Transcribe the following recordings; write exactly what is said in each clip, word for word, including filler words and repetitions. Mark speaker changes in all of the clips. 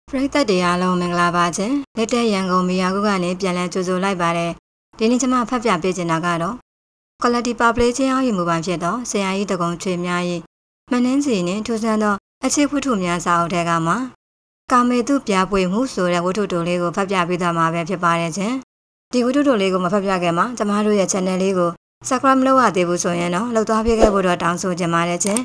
Speaker 1: ပရိသတ်တွေအားလုံးမင်္ဂလာပါခြင်းလက်တဲ့ရန်ကုန်မီယာကုကနေပြန်လည်ကြိုဆိုလိုက်ပါတယ်ဒီနေ့ကျွန်မဖတ်ပြပေးချင်တာကတော့ quality public ချင်းအောင်ရမှုပိုင်းဖြစ်တော့ဆရာကြီးတကုံချွေများ၏မှန်နှင်းစီနှင့်ထူးဆန်းသောအခြေဝတ္ထုများစာအုပ်ထဲကမှကာမေတုပြပွေမှုဆိုတဲ့ဝတ္ထုတိုလေးကိုဖတ်ပြပေးသွားမှာပဲဖြစ်ပါတယ်ခြင်းဒီဝတ္ထုတိုလေးကိုမဖတ်ပြခင်မှာကျွန်မတို့ရဲ့ channel လေးကို subscribe မလုပ်ရသေးဘူးဆိုရင်တော့လုပ်သွားပေးခဲ့ဖို့တော့တောင်းဆိုချင်ပါတယ်ခြင်း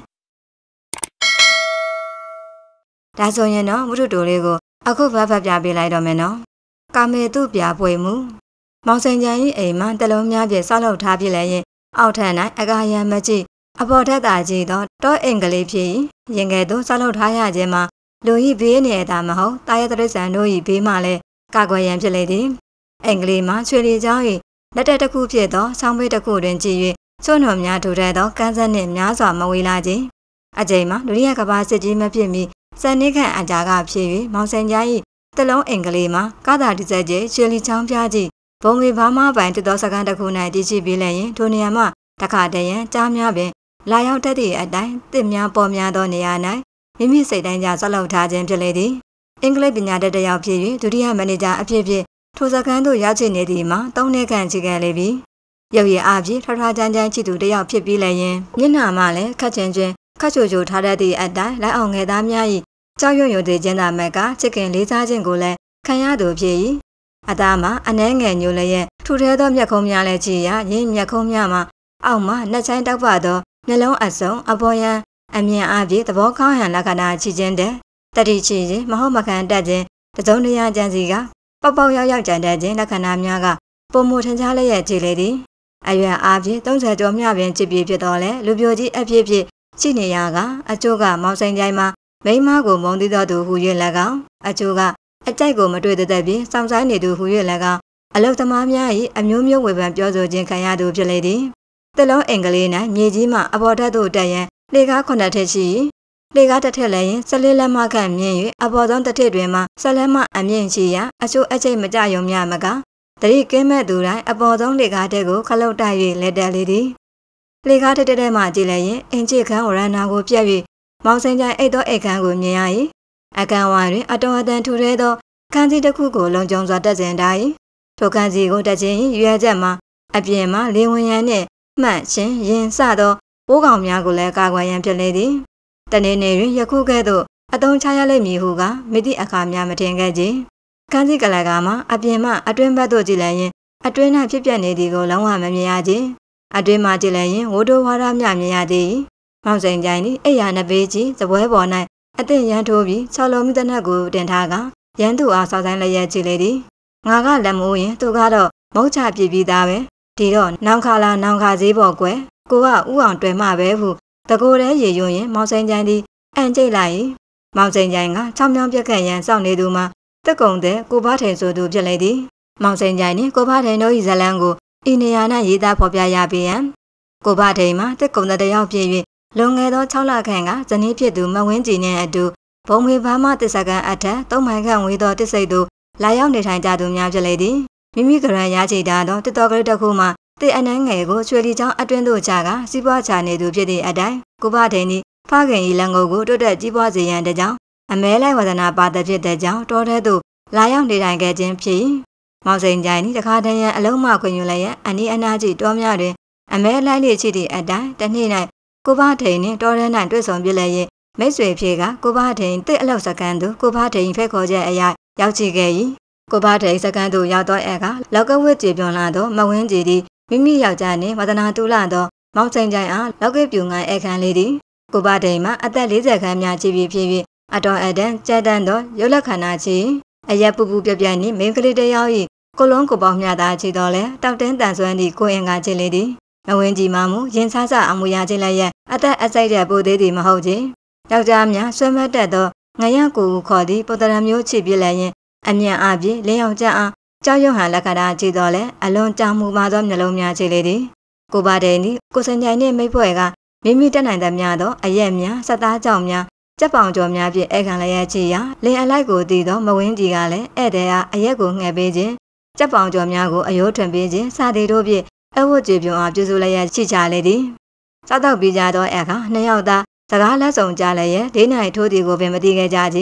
Speaker 1: ဒါဆိုရင်တော့ဝတ္ထုတိုလေးကိုအခုဖတ်ဖတ်ပြပေးလိုက်တော့မယ်နော်ကာမေတုပြပွေမှုမောင်စိန်ချန်၏အိမ်မှာတလုံးများပြည့်ဆောက်လုပ်ထားပြလဲရင်အောက်ထပ်၌အကာရံမကြည့်အပေါ်ထက်သာကြည့်တော့တောအင်္ဂလိပ်ဖြစ်ရင်ငယ်သို့ဆောက်လုပ်ထားရခြင်းမှာလူဤဘေးနေတာမဟုတ်တာရတရိษံတို့ဤဘေးမှလည်းကာကွယ်ရန်ဖြစ်လေသည်အင်္ဂလိပ်မှာချွေလီကျောင်း၏လက်တက်တစ်ခုဖြစ်သောဆောင်းပေးတစ်ခုတွင်ကြည့်၍စွန့်တော်များထူထပ်သောကန်းစက်နှင့်များစွာမဝေးလာခြင်းအကြိမ်မှာဒုတိယကမ္ဘာစစ်ကြီးမဖြစ်မီစံနေခန့်အကြာကဖြစ်၍မောင်စိန်ချန်၏တလုံးအင်္ဂလိပ်မှာကာသာတိစက်ကျချွေလီချောင်းပြကြည့်ဘုံဝေဘာမပိုင်တသောစကန်တစ်ခု၌တည်ရှိပြီးလည်းရင်ထိုနေရာမှာတခါတရံကြားများပင်လာရောက်တတ်သည့်အတိုင်းတစ်များပေါ်များသောနေရာ၌မိမိစိတ်တိုင်းကြဆောက်လုပ်ထားခြင်းဖြစ်လေသည်အင်္ဂလိပ်ပညာတတ်တစ်ယောက်ဖြစ်၍ဒုတိယမန်နေဂျာအဖြစ်ဖြင့်ထိုစကန်သို့ရောက်ချင်နေသည်မှာသုံးနှစ်ခန့်ရှိခဲ့လေပြီရုပ်ရည်အားဖြင့်ထထကြမ်းကြမ်းချစ်သူတစ်ယောက်ဖြစ်ပြီးလည်းရင်မျက်နှာမှလည်းခက်ချင်းချင်းခက်ချိုချိုထားတတ်သည့်အတိုင်းလိုက်အောင်ငယ်သားများ၏ကြောက်ရွံ့ရွံ့သေးခြင်းသာမကချစ်ခင်လေးစားခြင်းကိုလည်းခံရသူဖြစ်၏အသားမှာအနှဲငယ်ညိုလည်းရဲ့ထူထဲသောမျက်ခုံးများလည်းကြည်ရရင်းမျက်ခုံးများမှာအောက်မှာနှက်ချိုင်းတောက်ပသောမျက်လုံးအစုံအပေါ်ယံအမြင်အားဖြင့်သဘောကောင်းဟန်လက္ခဏာချီခြင်းတဲ့တတိချီခြင်းမဟုတ်မခံတတ်ခြင်းတစုံတရာကြံစီကပေါက်ပေါက်ရောက်ရောက်ကြံတတ်ခြင်းလက္ခဏာများကပုံမထင်ရှားလျက်ကြည်လေသည်အရွယ်အားဖြင့်သုံးဆယ်ကျော်မြပင်ချစ်ပြေဖြစ်တော်လဲလူပြိုကြီးအဖြစ်ဖြစ်ရှိနေရကအကျိုးကမောင်စိန်ကြိုင်မှာမိန်းမကိုမုံသိသောသူဟူ၍၎င်းအကျိုးကအကြိုက်ကိုမတွေ့တဲ့တဲ့ပြီးစောင့်ဆိုင်နေသူဟူ၍၎င်းအလုသမားများ၏အမျိုးမျိုးဝေဖန်ပြောဆိုခြင်းခံရသူဖြစ်လေသည်တလုံးအင်္ဂလိပ်၌မြေကြီးမှအပေါ်ထက်သို့တက်ရန်လေကားခုနှစ်ထက်ရှိလေကားတစ်ထက်လည်းရင်ဆလေးလက်မခန့်မြင့်၍အပေါ်ဆုံးတစ်ထက်တွင်မှဆလက်မအမြင့်ရှိရာအချို့အချိတ်မကြယုံများမကတတိကင်းမဲ့သူတိုင်းအပေါ်ဆုံးလေကားတဲ့ကိုခလုတ်တိုက်၍လက်တက်လေသည်လေကားတစ်တဲ့မှကြည့်လည်းရင်အင်ချစ်ခန်းဝရဏာကိုပြက်၍မောင်စိန်ကြိုင်အိတ်သောအိတ်ခန်းကိုမြင်ရ၏အကန်ဝါတွင်အတော်အတန်ထူရဲသောခန်းစီတစ်ခုကိုလုံခြုံစွာတက်စင်ထား၏ထိုခန်းစီကိုတက်ခြင်းရွယ်ချက်မှာအပြင်မှာလေဝင်ရန်နှင့်မှတ်ခြင်းရင်စသောပိုးကောင်များကိုလည်းကာကွယ်ရန်ဖြစ်လေသည်တနေ့နေ့တွင်ယခုကဲ့သို့အတုံးချရလိမ့်မည်ဟုကမိသည့်အခါများမထင်ခဲ့ကြခန်းစီကလကမှာအပြင်မှအတွင်းဘက်သို့ကြည့်လိုက်ရင်အတွင်း၌ဖြစ်ပျက်နေသည်ကိုလုံးဝမမြင်ရကြအတွင်းမှကြည့်လိုက်ရင်ဝိုးတိုဝါဒများမြင်ရသည်မောင်စိန်ကြိုင်သည်အိယာနှစ်ပေကြီးသပွဲပေါ်၌အသင့်ရန်ထိုးပြီး၆လုံးမိသနက်ကိုတင်ထားကရန်သူအားစောက်ဆိုင်လျက်ကြည့်လေသည်ငါကလက်မိုးရင်သူကတော့မုတ်ချပြပြီးသားပဲဒီတော့နောင်ခါလာနောင်ခါဈေးပေါ်ကွယ်ကိုကဥအောင်တွေ့မှပဲဟုတကိုယ်တည်းရေယွန်းရင်မောင်စိန်ကြိုင်သည်အန်ကျိတ်လိုက်မောင်စိန်ကြိုင်ကချောင်းမြောင်းပြက်ခတ်ရန်စောင့်နေသူမှာတက်ကုံတဲ့ကိုဘထိန်ဆိုသူဖြစ်လေသည်မောင်စိန်ကြိုင်နှင့်ကိုဘထိန်တို့၏ဇလန်းကိုဤနေရာ၌ရေးသားဖော်ပြရပေရန်ကိုဘထိန်မှာတက်ကုံတဲ့တယောက်ဖြစ်၍လွန်ခဲ့သော၆လခန့်ကဇနီးဖြစ်သူမဝင်းကြည်နှင့်အတူဘုံမေဘာမတစ္ဆကန်အထက်သုံးမိုင်ခန့်ဝေးသောတစ္ဆိတ်သို့လာရောက်နေထိုင်ကြသူများဖြစ်လေသည်မိမိကရန်ရချိတာသောတစ်တော်ကလေးတစ်ခုမှတစ်အနှန်းငယ်ကိုချွေလီချောင်းအတွင်းသို့ချကစီးပွားချနေသူဖြစ်သည့်အတိုင်းကိုဘထိန်သည်ဖခင်၏လက်ငုပ်ကိုတွတ်တက်ကြီးပွားစေရန်တကြောင်အမဲလိုက်ဝဒနာပါတဲ့ဖြစ်တဲ့ကြောင့်တောထဲသို့လာရောက်နေထိုင်ခဲ့ခြင်းဖြစ်မောင်စိန်ကြိုင်သည်တခါတည်းရန်အလုံးမခွင့်ယူလိုက်ရန်အနီးအနားကြီးတောများတွင်အမဲလိုက်လေရှိသည့်အတိုင်းတနေ့၌ကိုဘထိန်နှင့်တောထဲ၌တွေ့ဆုံပြလဲရင်မိတ်ဆွေဖြစ်ကကိုဘထိန်တစ်အလောက်စကန်သို့ကိုဘထိန်ဖက်ခေါ်ချက်အရာရောက်ချခဲ့၏ကိုဘထိန်စကန်သို့ရောက်သောအခါလောက်ကဝစ်ကြေပြွန်လာသောမဝင်းကြည်သည်မိမိယောက်ျားနှင့်ဝဒနာတူလာသောမောင်စိန်ကြိုင်အားလောက်ကပြူငိုင်းအခန်းလေးသည်ကိုဘထိန်မှာအသက်၄၀ခန်းများချီပြီးဖြစ်၍အတော်အတန်ကျတန်းသောရုပ်လက္ခဏာချီအရက်ပူပူပြပြနှင့်မိန်းကလေးတစ်ယောက်၏ကိုလုံးကိုပေါင်းမြတာချီတော်လဲတောက်တင်းတန်ဆွမ်းသည့်ကိုအင်္ဂါချီလေသည်မဝင်းကြည်မှမူရင်ဆဆအမူအရာချင်းလည်းရဲ့အသက်အစိုက်တဲ့ပိုသေးသည်မဟုတ်ချေယောက်ျားများဆွဲမတ်တတ်သောငရကိုကိုခေါ်သည့်ပုတ္တရမျိုးချစ်ပြလည်းရင်အမြန်အပြည့်လင်းအောင်ကြအားကြောက်ရွံ့ဟန်လက္ခဏာကြည့်တော်လဲအလွန်ကြောင်မှုပါသောမျက်လုံးများချေလေသည်ကိုပါတဲ့သည်ကိုစင်ကြိုင်နှင့်မိတ်ဖွဲ့ကမိမိတက်နိုင်သမျှသောအရက်များစက်သားကြောင်များကြက်ပောင်ကြော်များဖြင့်ဧကန်လည်းရချီရာလင်းအလိုက်ကိုတည်သောမဝင်းကြီးကလည်းဧည့်သည်အားအရက်ကိုငှက်ပေးခြင်းကြက်ပောင်ကြော်များကိုအယိုးထွင်ပေးခြင်းစသည်တို့ဖြင့်အဝတ်ကြေပြုံအားပြုစုလည်းရရှိကြလေသည်စားတော့ပြီးကြသောအခါနှစ်ယောက်သားစကားလက်ဆောင်ကြလည်းရဲ့ဒိနိုင်ထိုးသည်ကိုပင်မသိခဲ့ကြကြ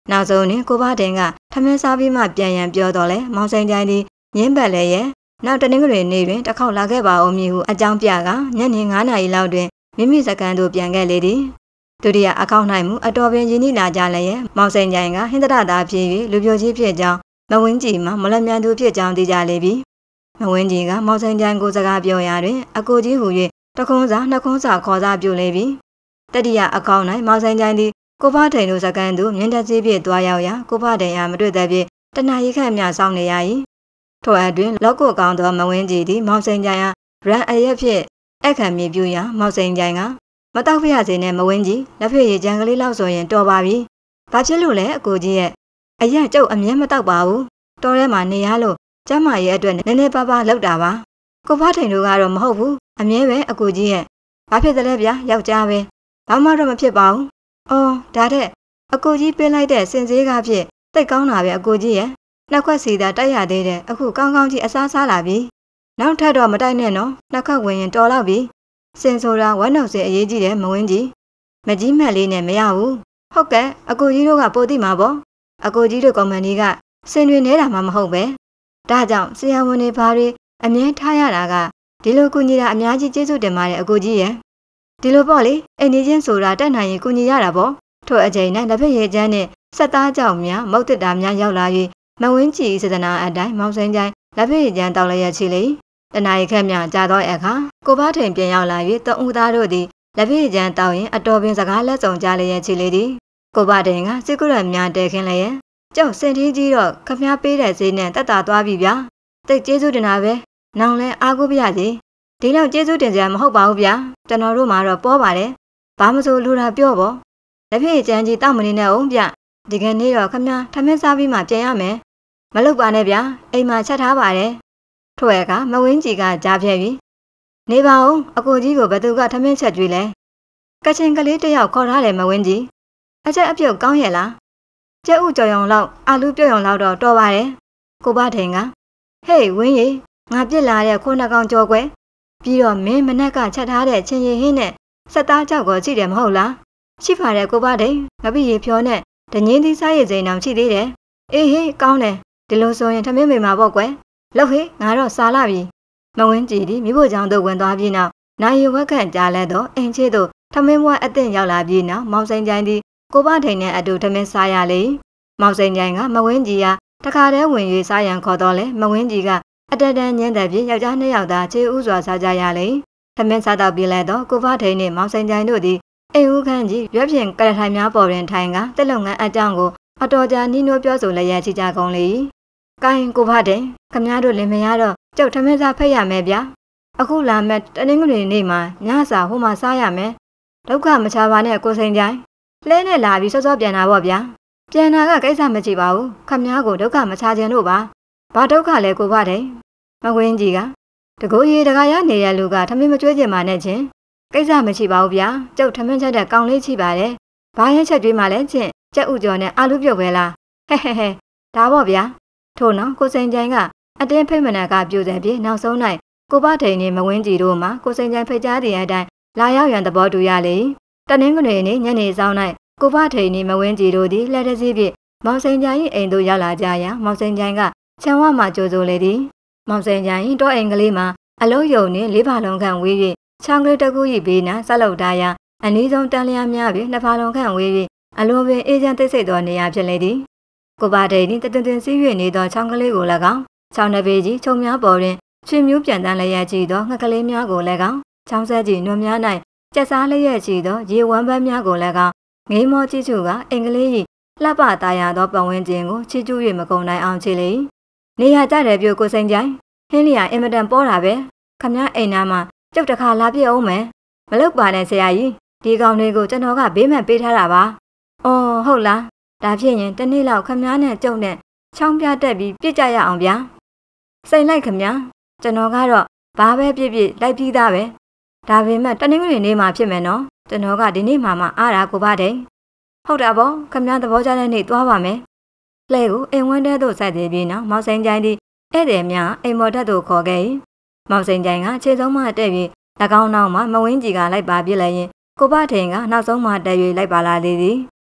Speaker 1: နောက်ဆုံးတွင်ကိုဘဒင်ကထမင်းစားပြီးမှပြန်ရန်ပြောတော့လဲမောင်စိန်ကြိုင်သည်ငင်းပတ်လည်းရဲ့နောက်တနင်္ဂနွေနေ့တွင်တစ်ခေါက်လာခဲ့ပါဦးမည်ဟုအကြောင်းပြကညနေငါးနာရီလောက်တွင်မိမိစကန်သို့ပြန်ခဲ့လေသည်ဒုတိယအကောင့်၌မူအတော်ပင်ရင်းနှီးလာကြလည်းရဲ့မောင်စိန်ကြိုင်ကဟင်္ဒရသားဖြစ်၍လူပြိုကြီးဖြစ်ကြောင်းမဝင်းကြီးမှမလမြန်သူဖြစ်ကြောင်းသိကြလေပြီမဝင်းကြီးကမောင်စိန်ကြိုင်ကိုစကားပြောရာတွင်အကိုကြီးဟူ၍တခွန်းစာနှစ်ခွန်းစာခေါ်စားပြုလေပြီတတိယအကောင့်၌မောင်စိန်ကြိုင်သည်ကိုဘထိန်တို့စကန်သို့မြင်းတက်စီးဖြင့်တွားရောက်ရာကိုဘထိန်အားမတွေ့သဖြင့်တနာရီခန့်မျှစောင့်နေရ၏ထိုအတွင်းလောက်ကိုကောင်းသောမဝင်းကြီးသည်မောင်စိန်ကြိုင်အားရန်အရက်ဖြင့်အခမ်းမြေပြူရာမောင်စိန်ကြိုင်ကမတောက်ဖျက်စေနဲ့မဝင်းကြီးလက်ဖက်ရည်ကြံကလေးလောက်ဆိုရင်တော်ပါပြီ။ဘာဖြစ်လို့လဲအကိုကြီးရဲ့အရက်ကျုပ်အမြဲမတောက်ပါဘူး။တော်ထဲမှာနေရလို့ကျမရဲ့အတွက်နည်းနည်းပါးပါးလောက်တာပါ။ကိုဖထိန်တို့ကတော့မဟုတ်ဘူး။အမြဲပဲအကိုကြီးရဲ့ဘာဖြစ်သလဲဗျာယောက်ျားပဲ။ဘာမှတော့မဖြစ်ပါဘူး။အော်ဒါတဲ့အကိုကြီးပေးလိုက်တဲ့စင်စေးကားဖြင့်တိတ်ကောင်းတာပဲအကိုကြီးရဲ့နှစ်ခွက်စီသာတိုက်ရသေးတယ်အခုကောင်းကောင်းကြီးအစားစားလာပြီ။နောက်ထပ်တော့မတိုက်နဲ့နော်နှစ်ခက်ဝင်ရင်တော်တော့ပြီ။စင်ဆိုတာဝမ်းနှုတ်စင်အရေးကြီးတယ်မဝင်းကြီးမကြီးမက်လေးနဲ့မရဘူးဟုတ်ကဲ့အကိုကြီးတို့ကပိုသိမှာပေါ့အကိုကြီးတို့ကော်မန်ဒီကစင်တွေနေတာမှမဟုတ်ပဲဒါကြောင့်ဆရာဝန်တွေဘာတွေအမြဲထားရတာကဒီလိုကူညီတာအများကြီးကျေးဇူးတင်ပါတယ်အကိုကြီးရဲ့ဒီလိုပေါ့လေအိမ်နေချင်းဆိုတာတက်နိုင်ရင်ကူညီရတာပေါ့ထို့အချိန်၌လက်ဖက်ရည်ချမ်းနဲ့ဆက်သားကြောင်များမုတ်တစ်တာများရောက်လာ၍မဝင်းကြီးစေတနာအတိုင်းမောင်စိန်ချိုင်းလက်ဖက်ရည်ချမ်းတောက်လိုက်ရချီလေတနာရီခန့်မြကြာသောအခါကိုဘထိန်ပြန်ရောက်လာ၍တအူသားတို့သည်လက်ဖက်ကြမ်းတောက်ရင်အတော်ပင်စကားလက်ဆောင်ကြလျက်ချီလေသည်ကိုဘထိန်ကစစ်ကုရများတဲခင်းလျက်ကြောက်စင်ထီးကြီးတော့ခမည်းပေးတဲ့ဈေးနဲ့တက်တာသွားပြီဗျာတိတ်ကျေးဇူးတင်တာပဲနောင်လဲအားကိုးပြရစီဒီလောက်ကျေးဇူးတင်ကြမဟုတ်ပါဘူးဗျာကျွန်တော်တို့မှာတော့ပေါ်ပါတယ်ဘာမဆိုလူတာပြောပေါ့လက်ဖက်ကြမ်းကြီးတောက်မနေနဲ့အောင်ဗျဒီကနေ့တော့ခမည်းထမင်းစားပြီးမှပြန်ရမယ်မလုပ်ပါနဲ့ဗျာအိမ်မှာချက်ထားပါတယ်ထို့ရကမဝင်းကြီးကကြားပြဲပြီနေပါဦးအကိုကြီးကိုဘသူကထမင်းချက်ကြွေးလဲကချင်ကလေးတယောက်ခေါ်ထားတယ်မဝင်းကြီးအချက်အပြုတ်ကောင်းရဲ့လားကျဲဥကြော်ရုံလောက်အာလူပြုတ်ရုံလောက်တော့တော်ပါတယ်ကိုဘထိန်ကဟေးဝင်းကြီးငါပြစ်လာတဲ့ခိုးနှကောင်ကြော်ကွယ်ပြီးတော့မင်းမနက်ကချက်ထားတဲ့ချင်းရည်ဟင်းနဲ့စက်သားကြောက်ကိုကြည့်တယ်မဟုတ်လားရှိပါတဲ့ကိုဘထိန်ငပိရေဖြောနဲ့ဒငင်းသီးစားရည်စိန်အောင်ရှိသေးတယ်အေးဟေးကောင်းတယ်ဒီလိုဆိုရင်ထမင်းမိမှာပေါ့ကွယ်လောက်ဟေးငါတော့စားလာပြီမဝင်းကြည်သည်မိဖို့ကြောင့်တို့ဝင်သွားပြီးနောက်နိုင်ရဝက်ခန့်ကြားလဲတော့အိမ်ချေတို့ထမင်းဘွားအသင့်ရောက်လာပြီးနောက်မောင်စိန်ကြိုင်သည်ကိုဘထိန်နဲ့အတူထမင်းစားရလေမောင်စိန်ကြိုင်ကမဝင်းကြီးကတခါတည်းဝင်၍စားရန်ခေါ်တော့လဲမဝင်းကြီးကအတတန်ညင်းတဲ့ပြင်ယောက်ျားနှစ်ယောက်သားချေဥစွာစားကြရလေထမင်းစားတော့ပြီးလဲတော့ကိုဘထိန်နဲ့မောင်စိန်ကြိုင်တို့သည်အိမ်ဦးခန့်ကြီးရွက်ဖြင့်ကရထိုင်များပေါ်တွင်ထိုင်ကတက်လုံငန်းအကြောင်းကိုအတော်ကြာနှီးနှိုးပြောဆိုလျက်ချကြကုန်လေကိုင်းကိုဘထိန်ခမည်းတော်လင်မရတော့ကျုပ်ထမင်းစားဖက်ရမယ်ဗျာအခုလာမဲ့တနင်္ဂနွေနေ့မှာညစာဟိုမှာစားရမယ်ဒုက္ခမချပါနဲ့ကိုစိန်ကြိုင်လဲနဲ့လာပြီးစောစောပြန်လာပေါ့ဗျာပြန်လာကကိစ္စမကြည့်ပါဘူးခမည်းကိုဒုက္ခမချခြင်းလို့ပါဘာဒုက္ခလဲကိုဘတဲ့မဝင်းကြီးကတကိုးရီတကားရနေတဲ့လူကထမင်းမကျွေးကြပါနဲ့ချင်းကိစ္စမကြည့်ပါဘူးဗျာကျုပ်ထမင်းချက်တဲ့ကောင်းလေးချိပါတယ်ဘာရင်ချက်ကျွေးမှလဲချင်းကြက်ဥကြော်နဲ့အာလူပြုတ်ပဲလားဟဲ့ဟဲ့ဟဲ့ဒါပေါ့ဗျာထို့နော်ကိုစိန်ကြိုင်ကအတင်းဖိတ်မနာကပြိုတယ်ပြေနောက်ဆုံး၌ကိုဘထိန်နဲ့မဝင်းကြည်တို့မှကိုစိန်ကြိုင်ဖိတ်ကြားတဲ့အတိုင်းလာရောက်ရန်သဘောတူရလေတနင်္ဂနွေနေ့ညနေဆောင်၌ကိုဘထိန်နဲ့မဝင်းကြည်တို့သည်လက်တစည်းဖြင့်မောင်စိန်ကြိုင်၏အိမ်သို့ရောက်လာကြရာမောင်စိန်ကြိုင်ကခြံဝမှကြိုဆိုလေသည်မောင်စိန်ကြိုင်၏တောအိမ်ကလေးမှာအလုံးယုံနှင့်လေးပါလုံးခန့်ဝေး၍ချောင်းကလေးတစ်ခု၏ဘေးနာဆက်လုပ်ထားရာအနည်းဆုံးတန်လျာများဖြင့်နှစ်ပါလုံးခန့်ဝေး၍အလွန်ပင်အေးချမ်းသိစိတ်သောနေရာဖြစ်လေသည်ကိုဘထိန်သည်တတွင်တွင်စီး၍နေသောချောင်းကလေးကို၎င်းချောင်းတစ်ပေကြီးချုံများပေါ်တွင်ချွေမျိုးပြန်တန်းလျက်ကြည့်သောငှက်ကလေးများကိုလည်းကောင်းချောင်းဆက်ကြီးနွံများ၌ကျက်စားလျက်ကြည့်သောရေဝမ်းပန်းများကိုလည်းကောင်းငိမ်းမောကြည့်ချူကအင်္ဂလိပ်၏လှပသားရသောပတ်ဝန်းကျင်ကိုချီကျူး၍မကုန်နိုင်အောင်ချေလေနေရကြတယ်ပြိုကိုစိန်ကြိုင်ဟင်းလျာအင်မတန်ပေါ်တာပဲခမည်းအိမ်နာမှာကျုပ်တခါလာပြည့်အောင်မယ်မလုပ်ပါနဲ့ဆရာကြီးဒီကောင်လေးကိုကျွန်တော်ကဘေးမှန်ပေးထားတာပါအော်ဟုတ်လားဒါဖြစ်ရင်တနေ့လောက်ခမည်းနဲ့ကျုပ်နဲ့ချောင်းပြတက်ပြီးပြစ်ကြရအောင်ဗျာစိတ်လိုက်ခမည်းကျွန်တော်ကတော့ဘာပဲပြစ်ပြစ်လိုက်ပြီးသားပဲဒါပေမဲ့တနင်္ဂနွေနေ့မှာဖြစ်မယ်နော်ကျွန်တော်ကဒီနေ့မှမှအားတာကိုပါတဲ့ဟုတ်တာပေါ့ခမည်းသဘောကျတဲ့နေ့သွားပါမယ်လှဲကိုအိမ်ဝန်းထဲသို့ဆက်သေးပြီးနောက်မောင်စိန်ကြိုင်သည်ဧည့်သည်များအိမ်မော်ထက်သို့ခေါ်ခဲ့မောင်စိန်ကြိုင်ကခြေဆုံးမှတက်ပြီး၎င်းနောက်မှမဝင်းကြီးကလိုက်ပါပြစ်လိုက်ရင်ကိုဘထိန်ကနောက်ဆုံးမှတက်၍လိုက်ပါလာလေသည်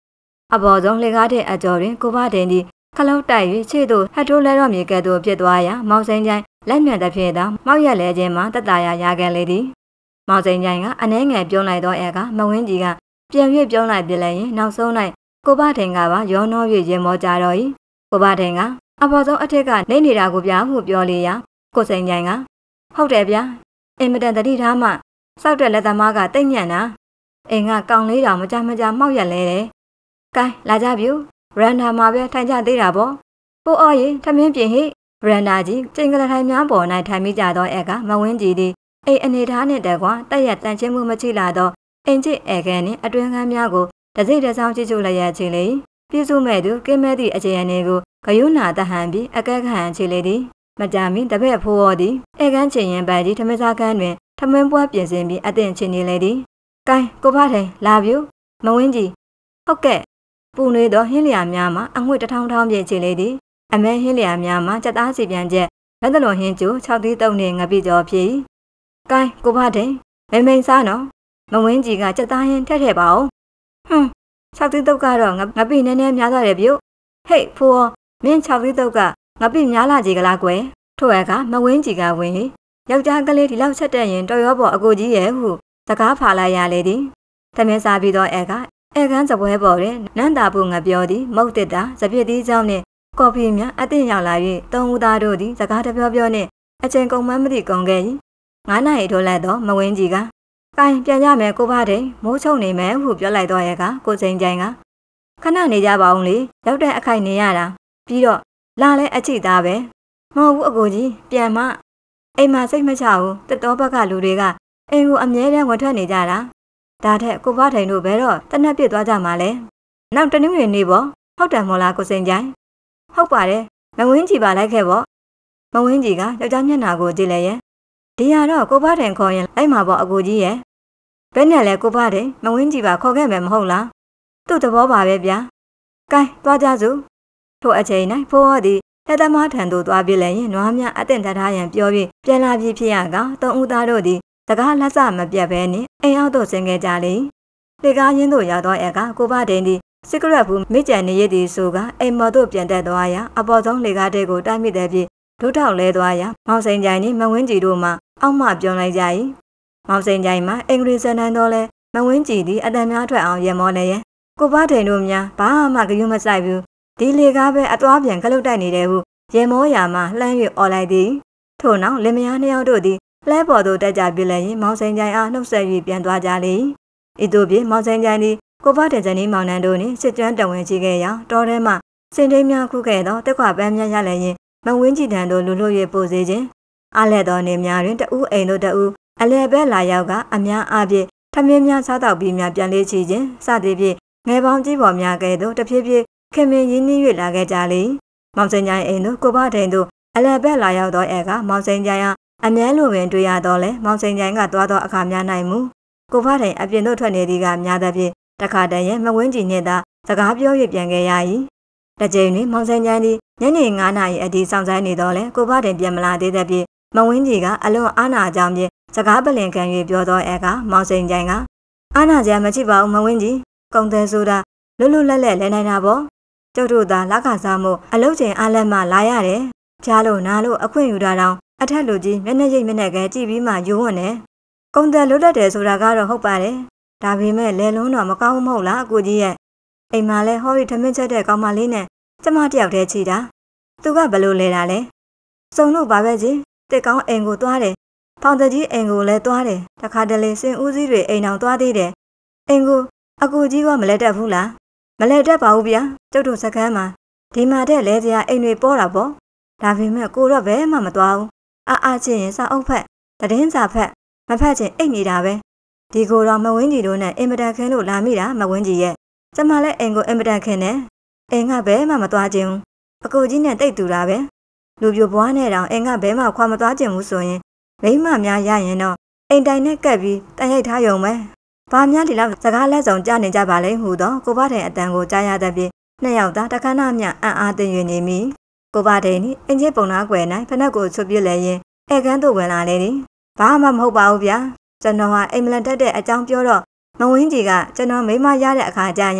Speaker 1: အပေါ်ဆုံးလေကားတဲ့အကျော်တွင်ကိုဘဒင်သည်ခလုတ်တိုက်၍ခြေသို့ဟတ်ထိုးလဲတော့မြေကဲ့သို့ဖြစ်သွားရာမောင်စိန်ချိုင်လက်မြတ်တစ်ဖြစ်သောမောက်ရက်လဲခြင်းမှာတက်တာရရခဲ့လေသည်မောင်စိန်ချိုင်ကအနှဲငယ်ပြုံးလိုက်သောအခါမဝင်းကြီးကပြန်၍ပြုံးလိုက်ပြလိုက်ရင်နောက်ဆုံး၌ကိုဘဒင်ကပါရောနှော၍ရင်မောကြတော့၏ကိုဘဒင်ကအပေါ်ဆုံးအထက်ကနေနေတာကိုပြဟုပြောလေရာကိုစိန်ချိုင်ကဟုတ်တယ်ဗျာအင်မတန်တတိထားမှစောက်တဲ့လက်သမားကတိတ်ညံ့တာအိမ်ကကောင်လေးတောင်မကြမကြမောက်ရက်လဲတယ်ကဲလာကြပြူရန်နာမှာပဲထိုင်ကြသေးတာပေါ့ပိုးအော်ရင်ထမင်းပြင်ဟိရန်နာကြီးကျင်ကလထိုင်များပေါ်၌ထိုင်မိကြသောအက်ကမဝင်းကြီးသည်အိမ်အနေထားနှင့်တကွာတက်ရတန်ချင်းမှုမချိလာသောအင်ချစ်အဲကန်နှင့်အတွင်းခန်းများကိုတစိမ့်တဆောင်းချစ်ချူလျက်ချီလေပြည့်စုံမဲ့သူကင်းမဲ့သည့်အခြေအနေကိုဂယုဏတဟန်ပြီးအကဲခန့်ချီလေသည်မကြမီတပည့်ဖိုးတော်သည်အဲကန်းချင်ရင်ပါကြီးထမင်းစားခန်းတွင်ထမင်းပွဲပြင်ဆင်ပြီးအသင့်ချင်နေလေသည်ကဲကိုဖထိုင်လာပြူမဝင်းကြီးဟုတ်ကဲ့ပူနေသောဟင်းလျာများမှာအငွေ့တထောင်ထောင်ပြည့်ချီလေသည်အမဲဟင်းလျာများမှာစက်သားစီပြန်ချက်လက်တလုံးဟင်းကျိုး၆သီးတုံးနှင့်ငပိကျော်ဖြစ်၏ကဲကိုဖထိုင်မိမိန်စားနော်မဝင်းကြီးကစက်သားဟင်းထက်ထည့်ပါဦးဟွန်း၆သီးတုပ်ကတော့ငပိနည်းနည်းများသွားတယ်ပြုဟိတ်ဖိုးမင်း၆သီးတုပ်ကငပိများလာကြီးကလားကွယ်ထို့အခါမဝင်းကြီးကဝင်၏ယောက်ျားကလေးဒီလောက်ချက်တက်ရင်တော်ရောပေါ်အကိုကြီးရဲ့ဟုစကားဖာလိုက်ရလေသည်သမင်းစားပြီးတော့အဲကအဲကန်းစပွဲပေါ်တွင်နန်းတာဖို့ငပြောသည်မုတ်တစ်တာစပြစ်သီးကြောင်းနှင့်ကော်ဖီများအသင့်ရောက်လာ၍သုံးဦးသားတို့သည်စကားတပြောပြောနှင့်အချိန်ကုန်မှမသိကုန်ခဲ့၏ငါးနာရီထိုးလိုက်တော့မဝင်းကြီးကကိုင်ပြန်ရမယ်ကိုဖတဲ့မိုးချုံနေမယ်ဟုပြောလိုက်တော့ရဲ့ကကိုစိန်ကြိုင်ကခဏနေကြပါအောင်လေရောက်တဲ့အခိုက်နေရတာပြီးတော့လာလဲအချိသားပဲမဟုတ်ဘူးအကိုကြီးပြန်မအိမ်မှာစိတ်မချဘူးတတော်ဘက်ကလူတွေကအိမ်ကိုအမြဲတမ်းဝင်ထွက်နေကြတာဒါထက်ကိုဖထိုင်တို့ဘယ်တော့တနက်ပြစ်သွားကြမှာလဲနောက်တနင်္ဂနွေနေ့ပေါ့ဟုတ်တယ်မို့လားကိုစိန်ကြိုင်ဟုတ်ပါတယ်မဝင်းကြီးပါလိုက်ခဲ့ပေါ့မဝင်းကြီးကယောက်ျားမျက်နှာကိုကြည့်လိုက်ရဲ့ဒီရတော့ကိုဖထိုင်ခေါ်ရင်လိုက်မှာပေါ့အကိုကြီးရဲ့ဘယ်နဲ့လဲကိုဖထိုင်မဝင်းကြီးပါခေါ်ခဲ့မယ်မဟုတ်လားသူ့သဘောပါပဲဗျာကဲသွားကြစို့ထို့အချိန်၌ဖိုးဟောသည်လက်သမားထံသို့သွားပြလိုက်ရင်နွားများအသင့်ထားရန်ပြောပြီးပြန်လာပြီးဖြစ်ရကသုံးဦးသားတို့သည်စကားလက်စမပြတ်ဘဲနှင့်အိမ်အောက်သို့ဆင်းခဲ့ကြလေလေကားရင်းသို့ရောက်သောအခါကိုဖထိုင်သည်စီကရက်ဘူးမိကြံနေရသည်ဆိုကအိမ်မော်သို့ပြန်တက်သွားရာအပေါ်ဆုံးလေကားတဲကိုတိုက်မိတဲ့ဖြင့်ဒုထောက်လဲသွားရာမောင်စိန်ကြိုင်နှင့်မဝင်းကြီးတို့မှအောက်မှပြောင်းလိုက်ကြ၏မောင်စိန်ကြိုင်မှာအင်္ဂလိပ်စံတန်းတော်လဲမဝင်းကြီးသည်အတန်များထွက်အောင်ရမောလဲရဲ့ကိုဖထိုင်တို့များဘာမှဂရုမစိုက်ဘူးဒီလေကားပဲအသွားပြန်ခလုတ်တိုက်နေတယ်ဟုရေမောရာမှလှမ်း၍អော်လိုက်သည်ထို့နောက်လင်မယားနှစ်ယောက်တို့သည်လဲပေါ်သို့တက်ကြပြလိုက်ရင်မောင်စိန်ကြိုင်အားနှုတ်ဆက်၍ပြန်သွားကြလေဤသို့ဖြင့်မောင်စိန်ကြိုင်သည်ကိုဖတဲ့ဇနီးမောင်နှံတို့နှင့်စစ်ကျွမ်းတဝင်ရှိခဲ့ရာတောထဲမှစင်တိမ်များခုခဲ့သောတက်ခွပန်းများရလည်းရင်မဝင်းကြည်တန်တို့လူလို့၍ပို့စေခြင်းအားလက်သောနေများတွင်တဦးအိမ်တို့တဦးအလဲဘက်လာရောက်ကအများအားဖြင့်ထမင်းများစားတောက်ပြီးများပြန်လေးချခြင်းစသည်ဖြင့်ငယ်ပေါင်းကြီးပေါ်များကဲ့သို့တဖြည်းဖြည်းခင်မင်ရင်းနှီး၍လာခဲ့ကြလေမောင်စိန်ကြိုင်အိမ်တို့ကိုဖထိန်တို့အလဲဘက်လာရောက်သောအဲကမောင်စိန်ကြိုင်အားအမြဲလိုပင်တွေ့ရတော့လဲမောင်စိန်ကြိုင်ကသွားသောအခါများနိုင်မူကိုဖထိန်အပြင်သို့ထွက်နေသည်ကများသဖြင့်တခါတည်းရဲ့မဝင်းကြည်နှင့်သာစကားပြော၍ပြန်ခဲ့ရ၏တစ်ကြိမ်တွင်မောင်စိန်ကြိုင်သည်ညနေငါးနာရီအထိစောင့်ဆိုင်းနေတော့လဲကိုဖထိန်ပြန်မလာသေးတဲ့ဖြင့်မဝင်းကြီးကအလွန်အားနာကြောင်းဖြင့်စကားပလင်ခံ၍ပြောသောအဲကမောင်စိန်ကြိုင်ကအားနာစရာမရှိပါဘူးမဝင်းကြီးကုံတယ်ဆိုတာလွတ်လွတ်လပ်လပ်လဲနိုင်တာပေါ့ကျုပ်တို့သာလက်ခစားမှုအလုတ်ချိန်အားလက်မှလာရတယ်ကြားလို့နားလို့အခွင့်ယူတာတောင်အထက်လူကြီးမျက်နှာရိပ်မျက်နှာကဲကြည့်ပြီးမှယူဝွန်းတယ်ကုံတယ်လွတ်တတ်တယ်ဆိုတာကတော့ဟုတ်ပါတယ်ဒါပေမဲ့လဲလုံးတော့မကောင်းဘူးမဟုတ်လားအကိုကြီးရဲ့အိမ်မှာလဲဟောရီထမင်းချက်တဲ့ကောင်မလေးနဲ့ကျမတယောက်တည်းချီတာသူကဘလို့လဲတာလဲစုံလို့ပါပဲကြီးတစ်ကောင်းအိမ်ကိုသွားတယ်ဖောင်တကြီးအိမ်ကိုလည်းသွားတယ်တခါတလေစင်ဦးစီးတွေအိမ်အောင်သွားသေးတယ်အိမ်ကိုအကိုကြီးကမလဲတတ်ဘူးလားမလဲတတ်ပါဘူးဗျာကျုပ်တို့စကမ်းမှာဒီမှာတဲ့လဲစရာအိမ်တွေပေါ်တာပေါ့ဒါပေမဲ့ကိုတော့ဘဲမှမသွားဘူးအာအားချင်းရင်စာအုပ်ဖက်တည်င်းစာဖက်မဖက်ချင်းအိတ်နေတာပဲဒီကိုတော့မဝင်းကြီးတို့နဲ့အင်မတန်ခင်းလို့လာမိတာမဝင်းကြီးရဲ့ကျမလည်းအိမ်ကိုအင်မတန်ခင်းတယ်အိမ်ကဘဲမှမသွားခြင်းအကိုကြီးနဲ့တိတ်တူတာပဲလူပြိုပွားနဲ့တောင်အိမ်ကဘဲမှခွာမသွားခြင်းဘူးဆိုရင်မိမများရရင်တော့အိမ်တိုင်နဲ့ကပ်ပြီးတန်ရိုက်ထားရုံပဲဘာများဒီလောက်စကားလက်ဆောင်ကြားနေကြပါလဲဟူတော့ကိုဖထိုင်အတန်ကိုကြားရတဲ့ပြေနှစ်ယောက်သားတခဏမျှအံ့အားသင့်၍နေမိကိုဖထိုင်นี่အင်ကြီးပုံနာကွယ်၌ဖနက်ကိုချွတ်ပြစ်လဲရင်ဧကန်းတို့ဝင်လာလေသည်ဘာမှမဟုတ်ပါဘူးဗျာကျွန်တော်ဟာအိမ်မလန်တက်တဲ့အကြောင်းပြောတော့မဝင်းကြီးကကျွန်တော်မိမရတဲ့အခါကျရင်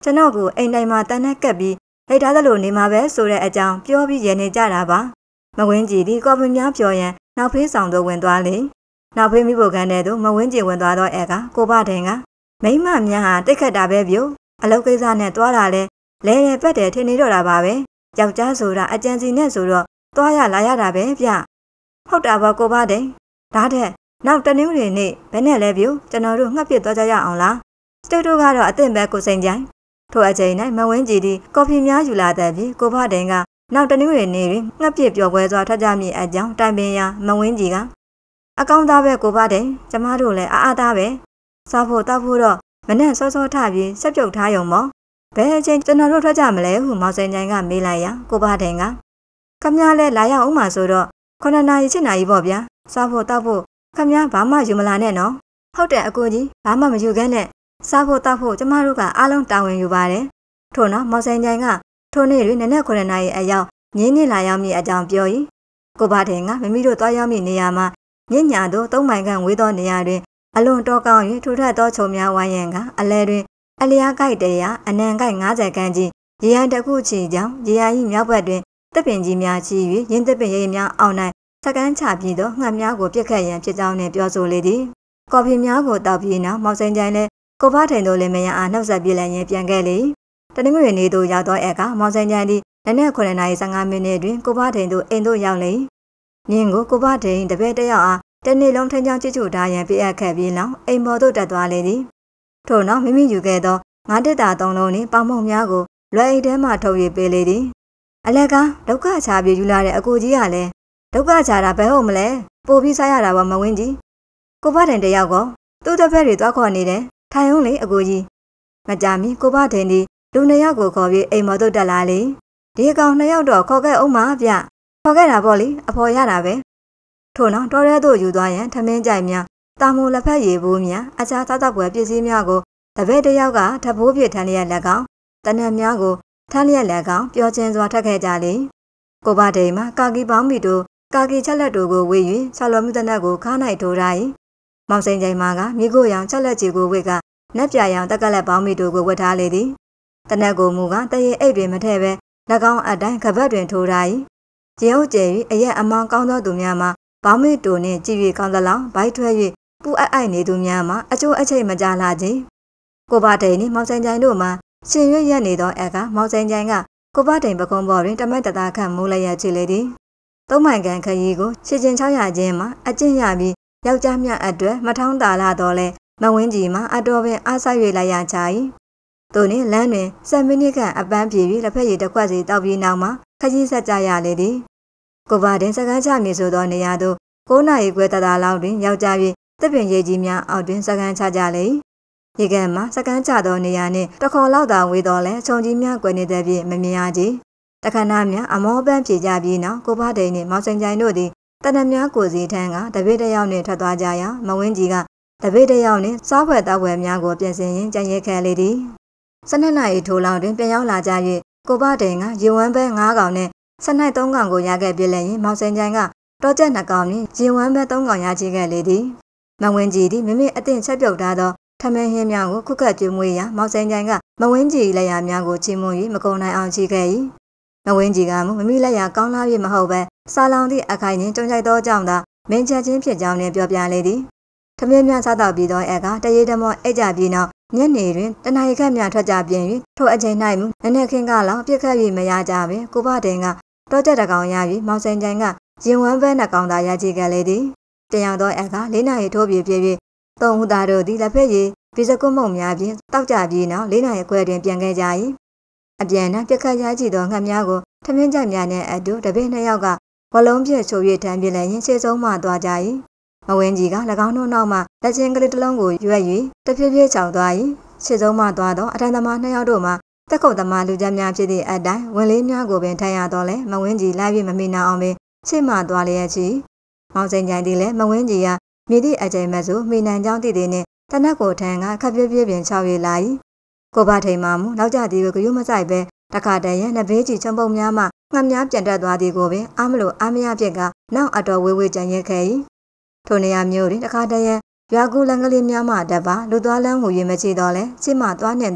Speaker 1: ကျွန်တော်ကိုအိမ်တိုင်းမှာတန်းနဲ့ကပ်ပြီးလိုက်ထားသလိုနေမှာပဲဆိုတဲ့အကြောင်းပြောပြီးရနေကြတာပါမဝင်းကြီးဒီကော်ဖီများပြောရန်နောက်ဖေးဆောင်သို့ဝင်သွားလေနောက်ဖေးမိဖို့ခန်းထဲသို့မဝင်းကြီးဝင်သွားတော့အဲကကိုဘထိုင်ကမိမများဟာတိတ်ခတ်တာပဲဗျို့အလုပ်ကိစ္စနဲ့တွားတာလဲလဲလဲပက်တယ်ထင်နေတော့တာပါပဲယောက်ျားဆိုတာအကြံစီနဲ့ဆိုတော့တွားရလာရတာပဲဗျဟုတ်တာပေါ့ကိုဘထိုင်ဒါတဲ့နောက်တနင်္ဂနွေနေ့ဘယ်နဲ့လဲဗျို့ကျွန်တော်တို့ငှက်ပစ်သွားကြရအောင်လားစတူတိုကတော့အသင့်ပဲကိုစိန်ကြိုင်ထို့အချိန်၌မဝင်းကြည်သည်ကော်ဖီများယူလာတဲ့ပြီးကိုဘတိုင်ကနောက်တနင်္ဂနွေနေ့တွင်ငှက်ပစ်ပျော်ပွဲစွာထွက်ကြမည်အကြောင်းတိုင်ပင်ရာမဝင်းကြည်ကအကောင်းသားပဲကိုဘတိုင်ကျမတို့လည်းအားအားသားပဲစားဖို့တောက်ဖို့တော့မနဲ့စောစောထပြီးဆက်ပြုတ်ထားရုံပေါ့ဘယ်အချိန်ကျွန်တော်တို့ထွက်ကြမလဲဟုမောင်စိန်ကြိုင်ကမေးလိုက်ရာကိုဘတိုင်ကခမည်းလဲလာရအောင်မှာဆိုတော့ခုနှစ်နာရီ七နာရီပေါ့ဗျာစားဖို့တောက်ဖို့ခမည်းဘာမှယူမလာနဲ့နော်ဟုတ်တယ်အကိုကြီးဘာမှမယူခဲနဲ့စားဖို့တောက်ဖို့ကျမတို့ကအားလုံးတာဝန်ယူပါတယ်ထို့နောက်မောင်စိန်ကြိုင်ကထိုနေ့တွင်နနက်ခုနှစ်နာရီအရောက်ညင်းနေလာရောက်မည့်အကြောင်းပြော၏ကိုဘထိုင်ကမမီတို့တွားရောက်မည့်နေရာမှာညညာတို့သုံးမိုင်ခန့်ဝေးသောနေရာတွင်အလွန်တော်ကောင်း၍ထူထပ်သောခြုံများဝိုင်းရန်ကအလဲတွင်အလျားကိုက်တရာအနံကိုက်၅၀ခန်းကြီးရေရန်တစ်ခုချီကြောင်းရေရန်၏မြောက်ဘက်တွင်တပ်ပင်ကြီးများချီ၍ရင်းတပ်ပင်ရိပ်များအောက်၌စကန်းချပြီးသောငှက်များကိုပြစ်ခတ်ရန်ဖြစ်ကြောင်းနှင့်ပြောဆိုလေသည်ကော်ဖီများကိုတောက်ပြီးနောက်မောင်စိန်ကြိုင်လည်းကိုဘထိုင်တို့လည်းမရအားနှုတ်ဆက်ပြလိုက်ရန်ပြန်ခဲ့လေတနင်္ဂနွေနေ့သို့ရောက်သောအခါမောင်စိန်ကြိုင်သည်နနက်ခုနှစ်နာရီ၁၅မိနစ်တွင်ကိုဘထိုင်တို့အိမ်သို့ရောက်လေမြင်းကိုကိုဘထိုင်တပည့်တယောက်အားတနေ့လုံးထင်းချောင်းချစ်ချူထားရန်ပြည့်အပ်ခဲ့ပြီးနောက်အိမ်ပေါ်သို့တက်သွားလေသည်ထို့နောက်မိမိယူခဲ့သောငါးတက်တာသုံးလုံးနှင့်ပေါင်မုံများကိုလွယ်အိတ်ထဲမှထုတ်၍ပေးလေသည်အလက်ကဒုက္ခချာပြေယူလာတဲ့အကိုကြီးကလည်းဒုက္ခချာတာဘယ်ဟုတ်မလဲပို့ပြီးစားရတာပါမဝင်းကြီးကိုဘထိုင်တယောက်ကသူ့တပည့်တွေသွားခေါ်နေတယ်ထိုင်အောင်လေအကိုကြီးမကြမီကိုဘထိုင်သည်လူနှစ်ယောက်ကိုခေါ်ပြီးအိမ်မော်သို့တက်လာလေဒီအကောင်နှစ်ယောက်တော့ခေါ်ခဲ့အောင်ပါဗျခေါ်ခဲ့တာပေါ့လေအဖော်ရတာပဲထို့နောက်တော်ရဲသို့ယူသွားရန်ထမင်းကြိုက်များတာမူလက်ဖက်ရည်ဘူးများအခြားသောက်ပွဲပစ္စည်းများကိုတပည့်တယောက်ကထဘိုးပြထမ်းလျက်လက်ကောင်တနက်များကိုထမ်းလျက်လက်ကောင်ပျော်ချင်းစွာထက်ခဲ့ကြလေကိုဘဒိန်မှာကာကီပေါင်းမီတို့ကာကီချက်လက်တို့ကိုဝေ၍ဆာလော်မြတနက်ကိုခါး၌ထိုးထား၏မောင်စိန်ကြိမ်မာကမိကိုရောင်ချက်လက်ကြီးကိုဝေကနက်ပြရောင်တက်ကလက်ပေါင်းမီတို့ကိုဝတ်ထားလေသည်တနက်ကိုမူကတရေအိတ်တွင်မထည့်ပဲလက်ကောင်အတိုင်းကပတ်တွင်ထိုးထား၏ကျင်းဥကျဲ၍အရက်အမောင်းကောင်းသောသူများမှာဘောင်းမီတို့နှင့်ကြည်၍ကောင်းသလောက်ဘိုက်ထွဲ၍ပူအပ်အိုက်နေသူများမှာအချိုးအချိတ်မကြလာခြင်းကိုဘဒိန်နှင့်မောင်စိန်ကြိမ်တို့မှာရှင်ရွရက်နေသောအခါမောင်စိန်ကြိမ်ကကိုဘဒိန်ပကုံးပေါ်တွင်တမက်တသားခန့်မိုးလျက်ချီလေသည်သုံးမိုင်ခန့်ခရီးကိုခြေချင်း၆ရာချင်းမှာအကျင့်ရပြီးယောက်ျားမြတ်အတွက်မထောင်းတာလာတော့လဲမဝင်းကြီးမှာအတော်ပင်အားဆိုင်၍လိုက်ရချ၏သူနှင့်လမ်းတွင်ဆယ်မိနစ်ခန့်အပန်းပြေပြီးလက်ဖက်ရည်တစ်ခွက်စီတောက်ပြီးနောက်မှာခကြီးဆက်ကြရလေသည်ကိုဘဒိန်စကန်းချမည်ဆိုသောနေရာသို့၉နာရီခွဲတသားလောက်တွင်ရောက်ကြပြီးတပ်ပင်ရိပ်ကြီးများအောက်တွင်စကန်းချကြလေရေကန်မှာစကန်းချသောနေရာနှင့်တခေါ်လောက်သာဝေးတော်လဲခြုံကြီးများကွယ်နေတဲ့ဖြင့်မမြင်ရကြတခဏများအမောပန်းပြေကြပြီးနောက်ကိုဘဒိန်နှင့်မောင်စိန်ကြိုင်တို့သည်တနက်များကိုစီထန်းကတပည့်တယောက်နှင့်ထွက်သွားကြရာမဝင်းကြီးကတပည့်တယောက်နှင့်စားဖွယ်တောက်ဖွယ်များကိုပြင်ဆင်ရင်းကြံရဲခဲလေသည်စနစ်နာရီထိုးလောင်တွင်ပြန်ရောက်လာကြ၍ကိုဘဒိန်ကရေဝမ်းပဲငါးကောင်နှင့်စနိုက်သုံးကောင်ကိုရခဲ့ပြလည်းရင်မောင်စိန်ကြိုင်ကတောကျက်နှစ်ကောင်နှင့်ရေဝမ်းပဲသုံးကောင်ရချိခဲ့လေသည်မဝင်းကြီးသည်မိမိအသင့်ချက်ပြုတ်ထားသောထမင်းဟင်းများကိုခုခတ်ကျွေးမွေးရာမောင်စိန်ကြိုင်ကမဝင်းကြီးလက်ရာများကိုချီးမွမ်း၍မကုန်နိုင်အောင်ချီခဲ့၏မဝင်းကြီးကမမိမိလက်ရာကောင်းလာပြီမဟုတ်ပဲစာလောင်သည့်အခိုင်နှင့်ကြုံကြိုက်သောကြောင့်သာမင်းချက်ချင်းဖြစ်ကြောင်းနှင့်ပြောပြလေသည်ထမင်းများစားတော့ပြီးသောအခါတရေတမောအိတ်ကြပြီးနောက်ညနေတွင်တနအီခန့်များထွက်ကြပြင်၍ထိုအချိန်၌မူနည်းနည်းခင်းကလောက်ပြစ်ခတ်၍မရကြပဲကိုဘဒိန်ကတောကျက်တကောင်ရပြီးမောင်စိန်ကြိုင်ကရင်ဝမ်းပဲနှကောင်သာရချိခဲ့လေသည်တရံသောအခါလေးနာရီထိုးပြေပြေ၍သုံးဦးသားတို့သည်လက်ဖက်ရည်ပြစကွတ်မုံများဖြင့်တောက်ကြပြီးနောက်လေးနာရီခွဲတွင်ပြန်ခဲ့ကြ၏အပြန်နှံပြက်ခတ်ရကြည့်သောငှက်များကိုထမင်းကြိုက်များနှင့်အတူတပည့်နှစ်ယောက်ကဝလုံးပြည့်ချို၍ထမ်းပြလည်းရင်ခြေဆုံးမှသွားကြ၏မဝင်းကြီးက၎င်းတို့နောက်မှလက်ချင်းကလေးတစ်လုံးကိုရွက်၍တဖြည်းဖြည်းချောင်သွား၏ခြေဆုံးမှသွားသောအထံသမားနှစ်ယောက်တို့မှတက်ခုတ်သမားလူကြမ်းများဖြစ်သည့်အတိုင်းဝင်လေးများကိုပင်ထိုင်ရတော့လဲမဝင်းကြီးလိုက်၍မမိနာအောင်ပင်ချစ်မှသွားလျက်ချီမောင်စိန်ကြိုင်သည်လည်းမဝင်းကြီးကမိသည့်အကြိမ်မဲ့ဆိုမိနိုင်ကြောင်းတည်သည်နှင့်တနက်ကိုထံကခပ်ပြပြပင်ချောက်၍လာ၏ကိုဘထိန်မှမူနောက်ကြသည်ကိုဂရုမစိုက်ပဲတခါတည်းရနဘေးကြီးချုံပုံများမှငှက်များပြန်တက်သွားသည်ကိုပင်အားမလို့အားမရဖြစ်ကနောက်အတော်ဝေးဝေးကြံရဲခဲ့၏ထိုနေရာမျိုးတွင်တခါတည်းရရွာကူလန်ကလေးများမှတပါလူသွားလန်းဟူ၍မချီတော့လဲချစ်မှသွားနှင့်သောတ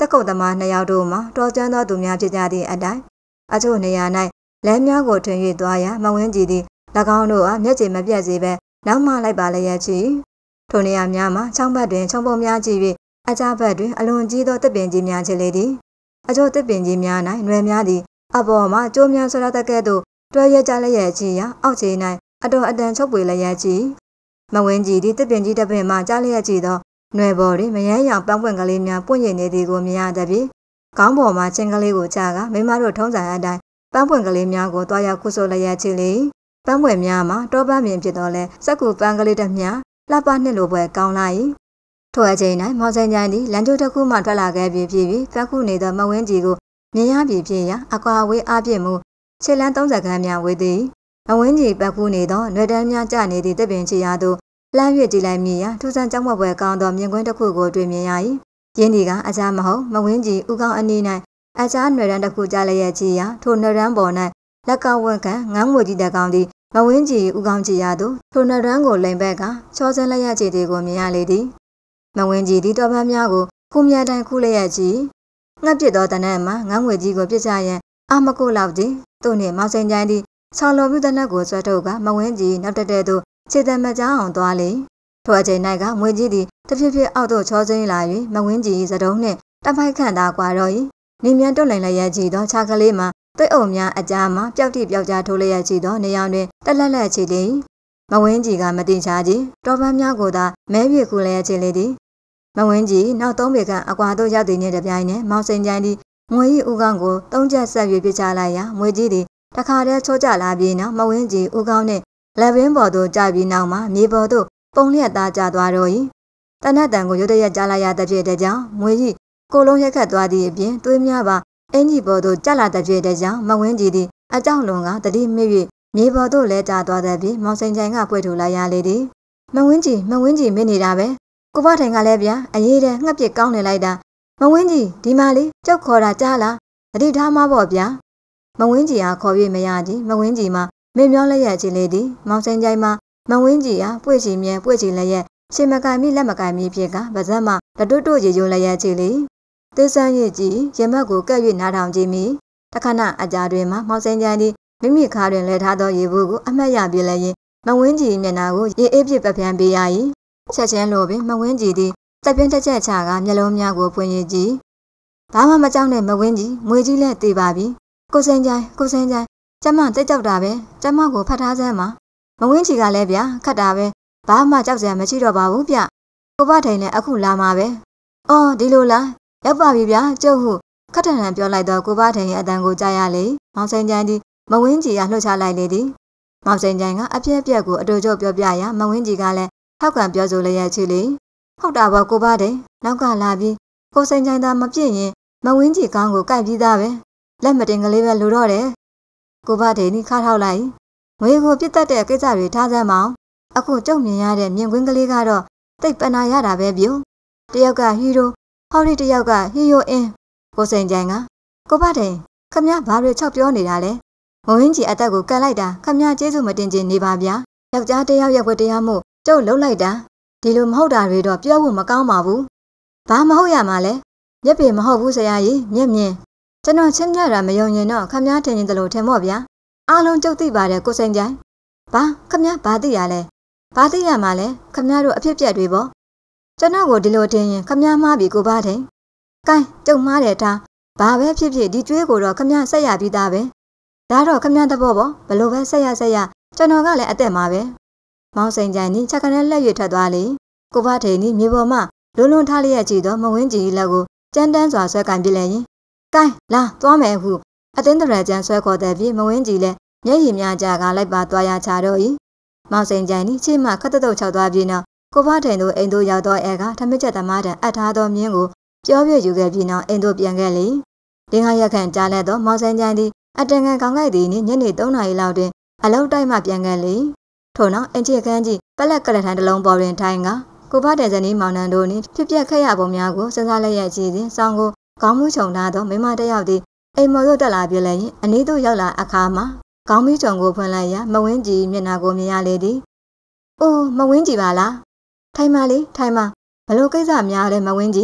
Speaker 1: တက်ကုတ်သမားနှစ်ယောက်တို့မှာတော်ကျန်းသောသူများဖြစ်ကြသည့်အတိုင်းအချို့နေရာ၌လမ်းများကိုထွင်၍သွားရာမဝင်းကြည်သည်၎င်းတို့အားမျက်ခြေမပြတ်စေဘဲနောက်မှလိုက်ပါလျက်ရှိထိုနေရာများမှာချောင်းဘက်တွင်ချုံပုံများကြည့်၍အကြဘက်တွင်အလွန်ကြီးသောတစ်ပင်ကြီးများချလေသည်အချို့တစ်ပင်ကြီးများ၌နွယ်များသည်အပေါ်မှကျိုးများဆွရတဲ့ကဲ့သို့တွဲရကြလျက်ရှိရာအောက်ခြေ၌အတော်အတန်ချုပ်ပွေလျက်ရှိမဝင်းကြည်သည်တစ်ပင်ကြီးတစ်ပင်မှကြားလျက်ရှိသောနွယ်ပေါ်တွင်မယမ်းရောင်ပန်းပွင့်ကလေးများပွင့်ရည်နေသည်ကိုမြင်ရသည်ဖြင့်ခေါင်းပေါ်မှချင်းကလေးကိုချကမိမတို့ထုံးစံအတိုင်းပန်းပွင့်ကလေးများကိုတွားရောက်ခုဆိုလျက်ရှိလေပန်းပွင့်များမှာတောပန်းပင်ဖြစ်တော်လဲစက်ကူပန်းကလေးတစ်မြလှပနှစ်လိုပွဲကောင်းလာ၏ထိုအချိန်၌မောင်စင်ကြိုင်သည်လမ်းကျိုးတစ်ခုမှထွက်လာခဲ့ပြီးဖြစ်ပြီးပန်းခုနေသောမဝင်းကြည်ကိုမြင်ရပြီးဖြစ်ရာအကွာဝေးအားဖြင့်မူခြေလန်းသုံးဆယ်ခန်းများဝေးသည်မဝင်းကြည်ပန်းခုနေသောနှွေတန်းများကျနေသည့်တစ်ပင်ချီရာသို့လှမ်း၍ကြည့်လိုက်မိရာထူးဆန်းကြောက်မွက်ပွဲကောင်းသောမြင်ကွင်းတစ်ခုကိုတွေ့မြင်ရ၏ရင်းဒီကအကြမဟုတ်မဝင်းကြည်ဥကောင်းအနီး၌အကြနှွေတန်းတစ်ခုကြားလျက်ကြည့်ရာထိုနှွေတန်းပေါ်၌လက်ကဝန်ခံငန်းငွေကြီးတကောင်သည်မဝင်းကြည်ဥကောင်းကြည့်ရသို့ထိုနှွေတန်းကိုလိမ်ဘက်ကချောစင်းလျက်ကြည့်သည်ကိုမြင်ရလေသည်မဝင်းကြည်သည်တော်ပန်းများကိုခုမြတ်တိုင်းခုလျက်ကြည့်ငှက်ပစ်သောတနက်မှာငန်းငွေကြီးကိုပြစ်ချရန်အာမကုလောက်သည်သူနှင့်မောင်စင်ကြိုင်သည်ဆော်လိုပြုတနက်ကိုဆွဲထုတ်ကမဝင်းကြည်နောက်တက်တဲ့သို့ခြေတံမကြောင်းအောင်သွားလေထိုအချိန်၌ကငွေကြီးသည်တဖြည်းဖြည်းအောက်သို့ချောစင်းလာ၍မဝင်းကြည်စတုံးနှင့်တပိုက်ခန့်သာကွာတော့၏နေမြန်တွတ်လင်လျက်ကြည့်သောခြားကလေးမှာသွေးအုံများအကြားမှာပျောက်တိပျောက်ကြားထိုးလျက်ကြည့်သောနေရောင်တွင်တက်လက်လက်ချီလေမဝင်းကြည်ကမတိချကြည်တော်ပန်းများကိုသာမဲပြေခုလျက်ချီလေသည်မဝင်းကြည်နောက်သုံးပေခန့်အကွာသို့ရောက်သည်နှင့်တပြိုင်နက်မောင်စင်ကြိုင်သည်ငွေ၏ဥကောင်းကိုသုံးချက်ဆက်၍ပြချလိုက်ရာငွေကြီးသည်တခါတည်းချိုးကျလာပြီးနောက်မဝင်းကြည်ဥကောင်းနှင့်လက်ပင်ပေါ်သို့ကျပြီးနောက်မှာမြေပေါ်သို့ပုံလျက်သားကျသွားတော့၏တနတ်တန်ကိုရုတ်တရက်ကြားလိုက်ရတဲ့ဖြစ်တဲ့ကြောင့်ငွေကြီးကိုလုံးရက်ခတ်သွားသည့်အပြင်သွေးများပါအင်ကြီးပေါ်သို့ကျလာတဲ့ဖြစ်တဲ့ကြောင့်မဝင်းကြည်သည်အကြောက်လွန်ကတတိမိ၍မြေပေါ်သို့လဲကျသွားတဲ့ပြီးမောင်စင်ကြိုင်ကပွေထူလိုက်ရလေသည်မဝင်းကြည်မဝင်းကြည်မင်းနေတာပဲကိုဘထိုင်ကလည်းဗျာအရေးတဲ့ငှက်ပစ်ကောင်းနေလိုက်တာမဝင်းကြည်ဒီမာလေးကြောက်ခေါ်တာကြားလားတတိထားမပေါ့ဗျာမဝင်းကြည်အားခေါ်၍မရကြည်မဝင်းကြည်မှာမေမျောလျက်ချီလေသည်မောင်စင်ကြိုင်မှာမဝင်းကြည်အားပွေချီမြဲပွေချီလျက်ရှင်မကန်မိလက်မကန်မိဖြစ်ကဗဇက်မှတတွတ်တို့ရေကျိုးလျက်ချီလေသေဆန်းရည်ကြည်ရင်မက်ကိုကပ်၍နားထောင်ကြည့်မိတခဏအကြာတွင်မှမောင်စင်ကြိုင်သည်မိမိခါတွင်လဲထားသောရေဘူးကိုအမှတ်ရပြလျင်မဝင်းကြည်မျက်နှာကိုရေအေးပြစ်ပပြန်းပေးရ၏ချက်ချင်းလိုပင်မဝင်းကြည်သည်တက်ပြင်းတစ်ချက်ချကမျက်လုံးများကိုဖွင့်ရကြည့်ဘာမှမကြောက်နဲ့မဝင်းကြီးငွေကြီးလည်းတေးပါပြီကိုစင်ကြိုင်ကိုစင်ကြိုင်ကျမတိတ်ကြောက်တာပဲကျမကိုဖတ်ထားစမ်းပါမဝင်းကြီးကလည်းဗျာခတ်တာပဲဘာမှကြောက်စရာမရှိတော့ပါဘူးဗျကိုဘထိုင်လည်းအခုလာမှာပဲအော်ဒီလိုလားရောက်ပါပြီဗျာကျုပ်ဟုခတ်ထန်ထန်ပြောလိုက်တော့ကိုဘထိုင်ရဲ့အတန်ကိုကြားရလေမောင်စင်ကြိုင်သည်မဝင်းကြီးကလှုပ်ချလိုက်လေသည်မောင်စင်ကြိုင်ကအပြက်အပြက်ကိုအတူတူပြောပြရာမဝင်းကြီးကလည်းထောက်ခံပြောဆိုလျက်ချီလေဟုတ်တာပေါ့ကိုဘထိုင်နောက်ကလာပြီးကိုစင်ကြိုင်သာမပြည့်ရင်မဝင်းကြီးကောင်းကိုကိုက်ပြီးသားပဲလက်မတင်ကလေးပဲလိုတော့တယ်ကိုဘထိုင်นี่ခါထောက်လိုက်ငွေကိုပြစ်တတ်တဲ့ကိစ္စတွေထားစမ်းမအောင်အခုကြုံမြင်ရတဲ့မြင်ကွင်းကလေးကတော့တိတ်ပနာရတာပဲဗျို့တယောက်ကဟီးရိုဟော်ရီတယောက်ကဟီးယိုအင်းကိုစင်ကြိုင်ကကိုဘထိုင်ခမဘာတွေချောက်ပြောနေတာလဲမဝင်းကြီးအသက်ကိုကန်လိုက်တာခမကျေးဇူးမတင်ချင်နေပါဗျာယောက်ျားတယောက်ရဲ့ဝတ်တရားမှုကျုပ်လှုပ်လိုက်တာဒီလိုမဟုတ်တာတွေတော့ပြောဖို့မကောင်းပါဘူးဘာမဟုတ်ရမှာလဲမျက်ပေမဟုတ်ဘူးဆရာကြီးမျက်မြင်ကျွန်တော်ချင်းမြတာမယုံရင်တော့ခမထင်ရင်တလို့ထင်မော့ဗျာအားလုံးကျုပ်သိပါတယ်ကိုစိန်ကြိုင်ဘာခမဘာသိရလဲဘာသိရမှာလဲခမတို့အဖြစ်ပြက်တွေပေါ့ကျွန်တော်ကိုဒီလိုထင်ရင်ခမမှားပြီကိုဘာထင်ကိုင်းကျုပ်မှားတယ်ထားဘာပဲဖြစ်ဖြစ်ဒီကျွေးကိုတော့ခမဆက်ရပြီးသားပဲဒါတော့ခမတဘောပေါ့ဘလို့ပဲဆက်ရဆက်ရကျွန်တော်ကလည်းအသက်မှာပဲမောင်စိန်ကြိုင်နီချက်ကနေလက်ရွေထွက်သွားလေကိုဘထိန်နီမြေပေါ်မှာလွန်းလွန်းထားလျက်ကြည့်တော့မဝင်းကြီးလက်ကိုကြမ်းတမ်းစွာဆွဲကင်ပြလိုက်ရင်ကိုင်းလာသွားမယ်ဟုအတင်းတရကြမ်းဆွဲခေါ်တဲ့ပြီးမဝင်းကြီးလည်းမျက်ရည်များကြကလိုက်ပါသွားရချတော့၏မောင်စိန်ကြိုင်နီချိမှခတ်တုတ်ချောက်သွားပြီးနောက်ကိုဘထိန်တို့အိမ်တို့ရောက်တော့အဲကထမစ်ချက်သမားတန်အပ်ထားသောမြင်းကိုပြောပြယူခဲ့ပြီးနောက်အိမ်တို့ပြန်ခဲ့လေဒင်းခါရက်ခန့်ကြားလက်တော့မောင်စိန်ကြိုင်သည်အတန်ကန်ကောင်းလိုက်သည်နှင့်ညနေသုံးနာရီလောက်တွင်အလောက်တိုက်မှပြန်ခဲ့လေထို့နောက်အင်ချီခန်းကြီးပလက်ကလထန်တစ်လုံးပေါ်တွင်ထိုင်ကကိုဘတဲ့ဇနီးမောင်နှံတို့နှင့်ဖြစ်ပျက်ခဲ့ရပုံများကိုစဉ်းစားလျက်ကြည့်စဉ်စောင်းကိုခေါင်းမူးချုံထားသောမိမတစ်ယောက်သည်အိမ်မော်သို့တက်လာပြလဲရင်အနီးသို့ရောက်လာအခါမှာခေါင်းမီးချုံကိုဖွင့်လိုက်ရာမဝင်းကြီးမျက်နှာကိုမြင်ရလေသည်။အိုးမဝင်းကြီးပါလား။ထိုင်ပါလေထိုင်ပါဘလို့ကိစ္စများလဲမဝင်းကြီး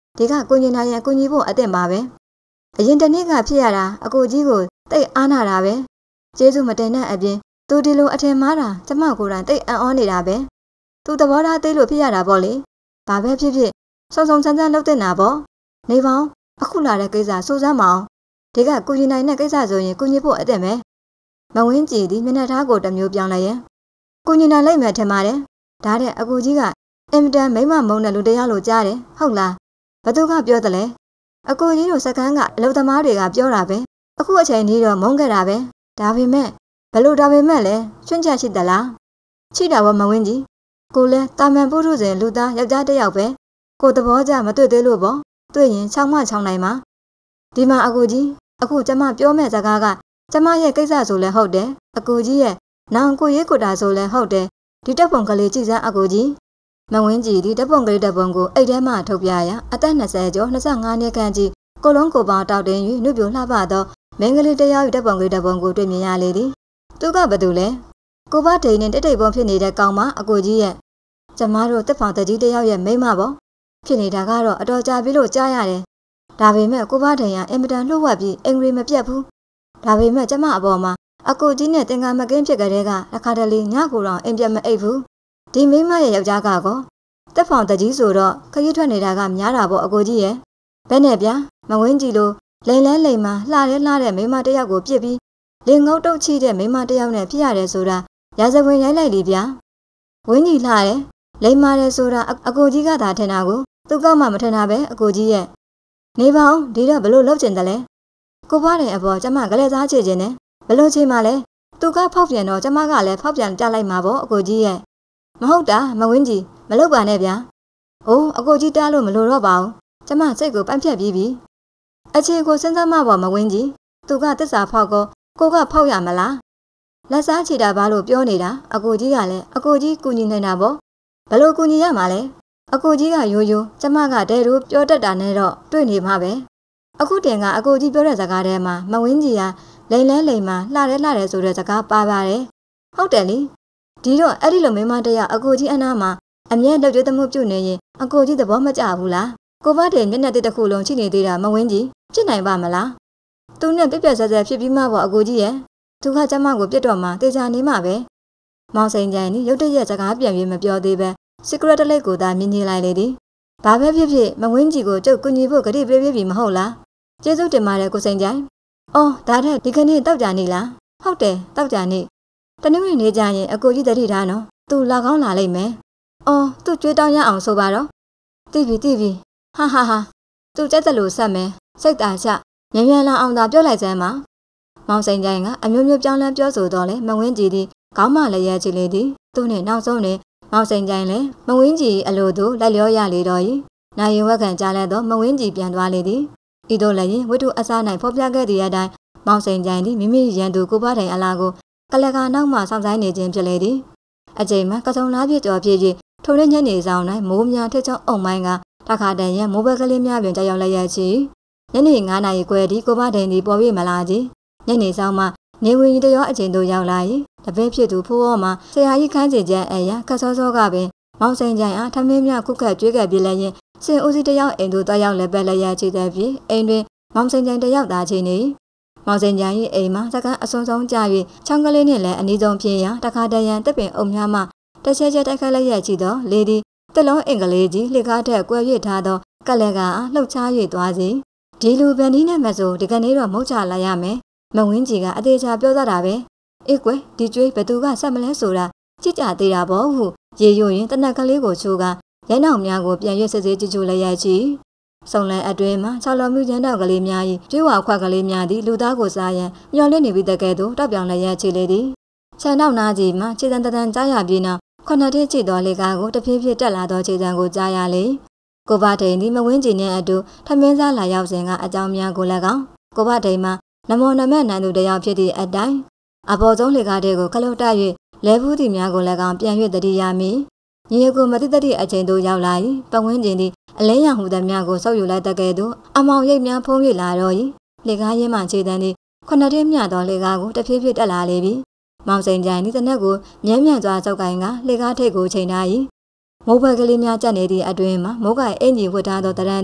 Speaker 1: ဒီကကိုညီနိုင်ရဲ့ကိုညီဖို့အသင့်ပါပဲအရင်တနေ့ကဖြစ်ရတာအကိုကြီးကိုတိတ်အားနာတာပဲကျေးဇူးမတင်တဲ့အပြင်သူဒီလိုအထင်မှားတာကျမကိုယ်တိုင်တိတ်အံ့ဩနေတာပဲသူသဘောထားသေးလို့ဖြစ်ရတာပေါ့လေဘာပဲဖြစ်ဖြစ်စုံစုံစမ်းစမ်းလုပ်တင်တာပေါ့နေပေါင်းအခုလာတဲ့ကိစ္စစိုးစမ်းမအောင်ဒီကကိုညီနိုင်တဲ့ကိစ္စဆိုရင်ကိုညီဖို့အသင့်ပဲမဝင်းကြည်သည်မျက်နှာထားကိုတစ်မျိုးပြောင်းလိုက်ရင်ကိုညီနိုင်လိုက်မယ်ထင်ပါတယ်ဒါတဲ့အကိုကြီးကအင်မတန်မိမမုန်းတဲ့လူတရားလိုကြားတယ်ဟုတ်လားဘသူကပြောတယ်လဲအကိုကြီးတို့စကန်းကအလုပ်သမားတွေကပြောတာပဲအခုအချိန်ကြီးတော့မုန်းခဲ့တာပဲဒါပေမဲ့ဘလို့ဒါပေမဲ့လဲချွန့်ချရှိသလားချိတာဘောမဝင်းကြီးကိုလဲတာမန်ပုထုဇဉ်လူသားယောက်ျားတစ်ယောက်ပဲကိုသဘောကျမတွေ့သေးလို့ပေါ့တွေ့ရင်ချောင်းမချောင်းနိုင်မှာဒီမှာအကိုကြီးအခုကျမပြောမဲ့စကားကကျမရဲ့ကိစ္စဆိုလဲဟုတ်တယ်အကိုကြီးရဲ့နောင်ကိုရေးကိုတာဆိုလဲဟုတ်တယ်ဒီတပ်ပုံကလေးကြည့်စမ်းအကိုကြီးမဝင်းကြီးဒီတပ်ပုံကလေးတပ်ပုံကိုအိတ်ထဲမှာထုတ်ပြရအသက်နှစ်ဆယ်ကျော်နှစ်ဆယ့်ငါးနှစ်ခန့်ကြီးကိုလုံးကိုပေါင်းတောက်တင်၍နှုတ်ပြလှပသောမင်းကလေးတရား၏တပ်ပုံကလေးတပ်ပုံကိုတွေ့မြင်ရလေသည်သူကဘာတူလဲကိုဘဒိန်နဲ့တိတ်တိတ်ပုံဖြစ်နေတဲ့ကောင်မအကိုကြီးရဲ့ကျမတို့တက်ဖောင်တကြီးတယောက်ရဲ့မိမပေါ့ဖြစ်နေတာကတော့အတော်ကြာပြီလို့ကြားရတယ်ဒါပေမဲ့ကိုဘဒိန်ကအင်မတန်လှုပ်ဝက်ပြီးအင်္ဂရိမပြတ်ဘူးဒါပေမဲ့ကျမအပေါ်မှာအကိုကြီးနဲ့တင်ကာမကင်းဖြစ်ကြတဲ့ကတစ်ခါတလေညကိုတော့အင်ပြတ်မအိပ်ဘူးဒီမိမရဲ့ယောက်ျားကကောတက်ဖောင်တကြီးဆိုတော့ခရီးထွက်နေတာကများတာပေါ့အကိုကြီးရဲ့ဘယ်နဲ့ဗျာမဝင်းကြည့်လို့လိန်လဲလိန်မှာလှရဲလှတဲ့မိမတယောက်ကိုပြစ်ပြီးလင်ငုတ်တုတ်ချိတဲ့မိမတယောက်နဲ့ဖြစ်ရတယ်ဆိုတာရာဇဝင်ရိုက်လိုက်လीဗျာဝင်းကြီးလှတယ်လိန်မာတယ်ဆိုတာအကိုကြီးကသာထင်တာကိုသူကောက်မှမထင်တာပဲအကိုကြီးရဲ့နေပါဦးဒီတော့ဘလို့လှုပ်ကျင်တယ်လဲကိုပွားတယ်အပေါ်ကျမကလေးစားချေခြင်းနဲ့ဘလို့ချေမှလဲသူကဖောက်ပြန်တော့ကျမကလည်းဖောက်ပြန်ကြလိုက်မှာပေါ့အကိုကြီးရဲ့မဟုတ်တာမဝင်းကြီးမလုပ်ပါနဲ့ဗျာအိုးအကိုကြီးတားလို့မလို့တော့ပါဘူးကျမစိတ်ကိုပန့်ဖြတ်ပြီးပြီအခြေကိုစဉ်းစားမှပေါ့မဝင်းကြီးသူကတစ္ဆာဖောက်ကောကိုကဖောက်ရမလားလက်စားချေတာဘာလို့ပြောနေတာအကိုကြီးကလည်းအကိုကြီးကူညီနေတာပေါ့ဘလို့ကူညီရမှာလဲအကိုကြီးကရိုးရိုးကျမကတဲတို့ပြောတတ်တာနဲ့တော့တွေ့နေမှာပဲအခုတင်ကအကိုကြီးပြောတဲ့စကားထဲမှာမဝင်းကြီးကလိန်လဲလိန်မှာလှတယ်လှတယ်ဆိုတဲ့စကားပါပါတယ်ဟုတ်တယ်လေဒီတော့အဲ့ဒီလိုမိမတရားအကိုကြီးအနားမှာအမြဲလှုပ်ကြွေးသမှုပြုနေရင်အကိုကြီးသဘောမကျဘူးလားကိုဘတဲ့မျက်နှာတစ်ခုလုံးချိနေသေးတာမဝင်းကြီးဖြစ်နိုင်ပါမလားသူနဲ့ပြက်ပြက်ဆက်ဆက်ဖြစ်ပြီးမှပေါ့အကိုကြီးရဲ့သူကကျမကိုပြစ်တော့မှတေချာနေမှာပဲမောင်စိန်ကြိုင်နီရုတ်တရက်စကားပြန်ပြီးမပြောသေးပဲစီကရက်တလိတ်ကိုသာမြင်နေလိုက်လေသည်ဘာပဲဖြစ်ဖြစ်မဝင်းကြီးကိုကျုပ်ကူညီဖို့ကြိပေးပေးပြီမဟုတ်လားကျေးဇူးတင်ပါတယ်ကိုစိန်ကြိုင်အော်ဒါတဲ့ဒီကနေ့တောက်ကြနေလားဟုတ်တယ်တောက်ကြနေတနင်္ဂနွေနေ့ကျရင်အကိုကြီးတတိထားနော်သူလာကောင်းလာလိမ့်မယ်အော်သူကြွေးတောင်းရအောင်ဆိုပါတော့တိပြီတိပြီဟာဟာဟာသူကြက်တယ်လို့ဆက်မယ်စိတ်သာချညံ့ညံ့လာအောင်သာပြောလိုက်စမ်းပါမောင်စိန်ကြိုင်ကအမျိုးမျိုးပြောင်းလဲပြောဆိုတော့လေမဝင်းကြီးသည်ခေါင်းမလည်းရဲချီလေသည်သူနဲ့နောက်ဆုံးနဲ့မောင်စိန်ကြိုင်လည်းမဝင်းကြီးအလိုသူလိုက်လျောရလေတော့၏နိုင်ရင်ဝက်ခံကြားလဲတော့မဝင်းကြီးပြန်သွားလေသည်ဤသို့လည်းဝိတုအစား၌ဖော်ပြခဲ့သည့်အတိုင်းမောင်စိန်ကြိုင်သည်မိမိရန်သူကိုဘထိုင်အလားကိုကလကနောက်မှစောင့်ဆိုင်နေခြင်းဖြစ်လေသည်အချိန်မှကစုံလားပြည့်ကျော်ပြည့်ပြည့်ထိုနေ့ညနေဆောင်၌မိုးများထက်ချောင်းအုံမိုင်းကတခါတည်းရန်မိုးဘက်ကလေးများပင်ကြောက်ရောက်လျက်ချီညနေငါးနာရီခွဲသည်ကိုဘထိုင်သည်ပေါ်ပြမလာကြီးညနေဆောင်မှနေဝင်ကြီးတရောအချိန်သို့ရောက်လာ၏တပည့်ဖြစ်သူဖိုးဟောမှဆရာကြီးခန်းစီကျန်းအရာကစောစောကပင်မောင်စိန်ကြိုင်အားထမင်းများခုခတ်ကျွေးခဲ့ပြလဲရင်စင်ဦးစီတယောက်အိမ်သို့တွားရောက်လည်းပဲလျက်ချီတဲ့ပြီးအိမ်တွင်မောင်စိန်ကြိုင်တယောက်သာချင်းနေမောင်စိန်ကြိုင်၏အိမ်မှာစကားအစွန်းဆုံးကြာ၍ချောင်းကလေးနှင့်လည်းအနီးဆုံးဖြစ်ရာတခါတည်းရန်တပ်ပင်အုံများမှတချဲချဲတိုက်ခိုက်လျက်ချီသောလေဒီတစ်လုံးအင်္ဂလိပ်ကြီးလှကားထက်ကွဲ၍ထားသောကလက်ကလှုပ်ရှား၍သွားစီဒီလူဗန်ဒီနဲ့မဆိုဒီကနေ့တော့မဟုတ်ချလာရမယ်မဝင်းကြီးကအသေးချာပြောသားတာပဲအေးကွယ်ဒီကျွေးဘသူကဆက်မလဲဆိုတာကြည့်ကြသေးတာပေါ့ဟုရေရွရင်တနက်ကလေးကိုချိုးကရိုင်းနောက်များကိုပြန်ရွစစ်စစ်ကြည့်ကြည့်လိုက်ရချီစုံလန်အတွင်းမှာ၆လော်မြူကျန်းတောက်ကလေးများ၏ကျွေးဝါခွက်ကလေးများသည်လူသားကိုစားရန်မျောလင့်နေပြီးတကယ်တော့တောက်ပြောင်လည်းရချီလေသည်ခြံနောက်နာကြီးမှာခြေတန်းတန်းကြားရပြီးနောက်ခုနှစ်ထည့်ကြည့်တော်လေကားကိုတဖြည်းဖြည်းတက်လာသောခြေတန်းကိုကြားရလေကိုဘထိန်သည်မဝင်းကျင်နှင့်အတူထမင်းစားလာရောက်စဉ်ကအကြောင်းများကိုလည်းကောင်းကိုဘထိန်မှာနမောနမတ်နန်းသူတယောက်ဖြစ်သည့်အတိုင်းအပေါ်ဆုံးလေကားတဲ့ကိုခလုတ်တက်၍လဲဘူးသည်များကိုလည်းကောင်းပြန်၍တတိယမိညီရကိုမတိတတိအချိန်သို့ရောက်လာ၏ပဝင်းကျင်သည်အလင်းရောင်ဟူသည်များကိုဆုပ်ယူလိုက်တကယ်သို့အမောင်ရိပ်များဖုံး၍လာတော့၏လေကားရင်းမှခြေတန်းသည်ခုနှစ်ထည့်မြသောလေကားကိုတဖြည်းဖြည်းတက်လာလေပြီမောင်စိန်ကြိုင်သည်တနက်ကိုမြန်းမြန်းစွာစောက်ကင်ကလေကားထိပ်ကိုချိန်ထား၏မိုးဘက်ကလေးများကျက်နေသည့်အတွင်မှာမိုးကအင်ကြီးဝတ်ထားသောတရံသည်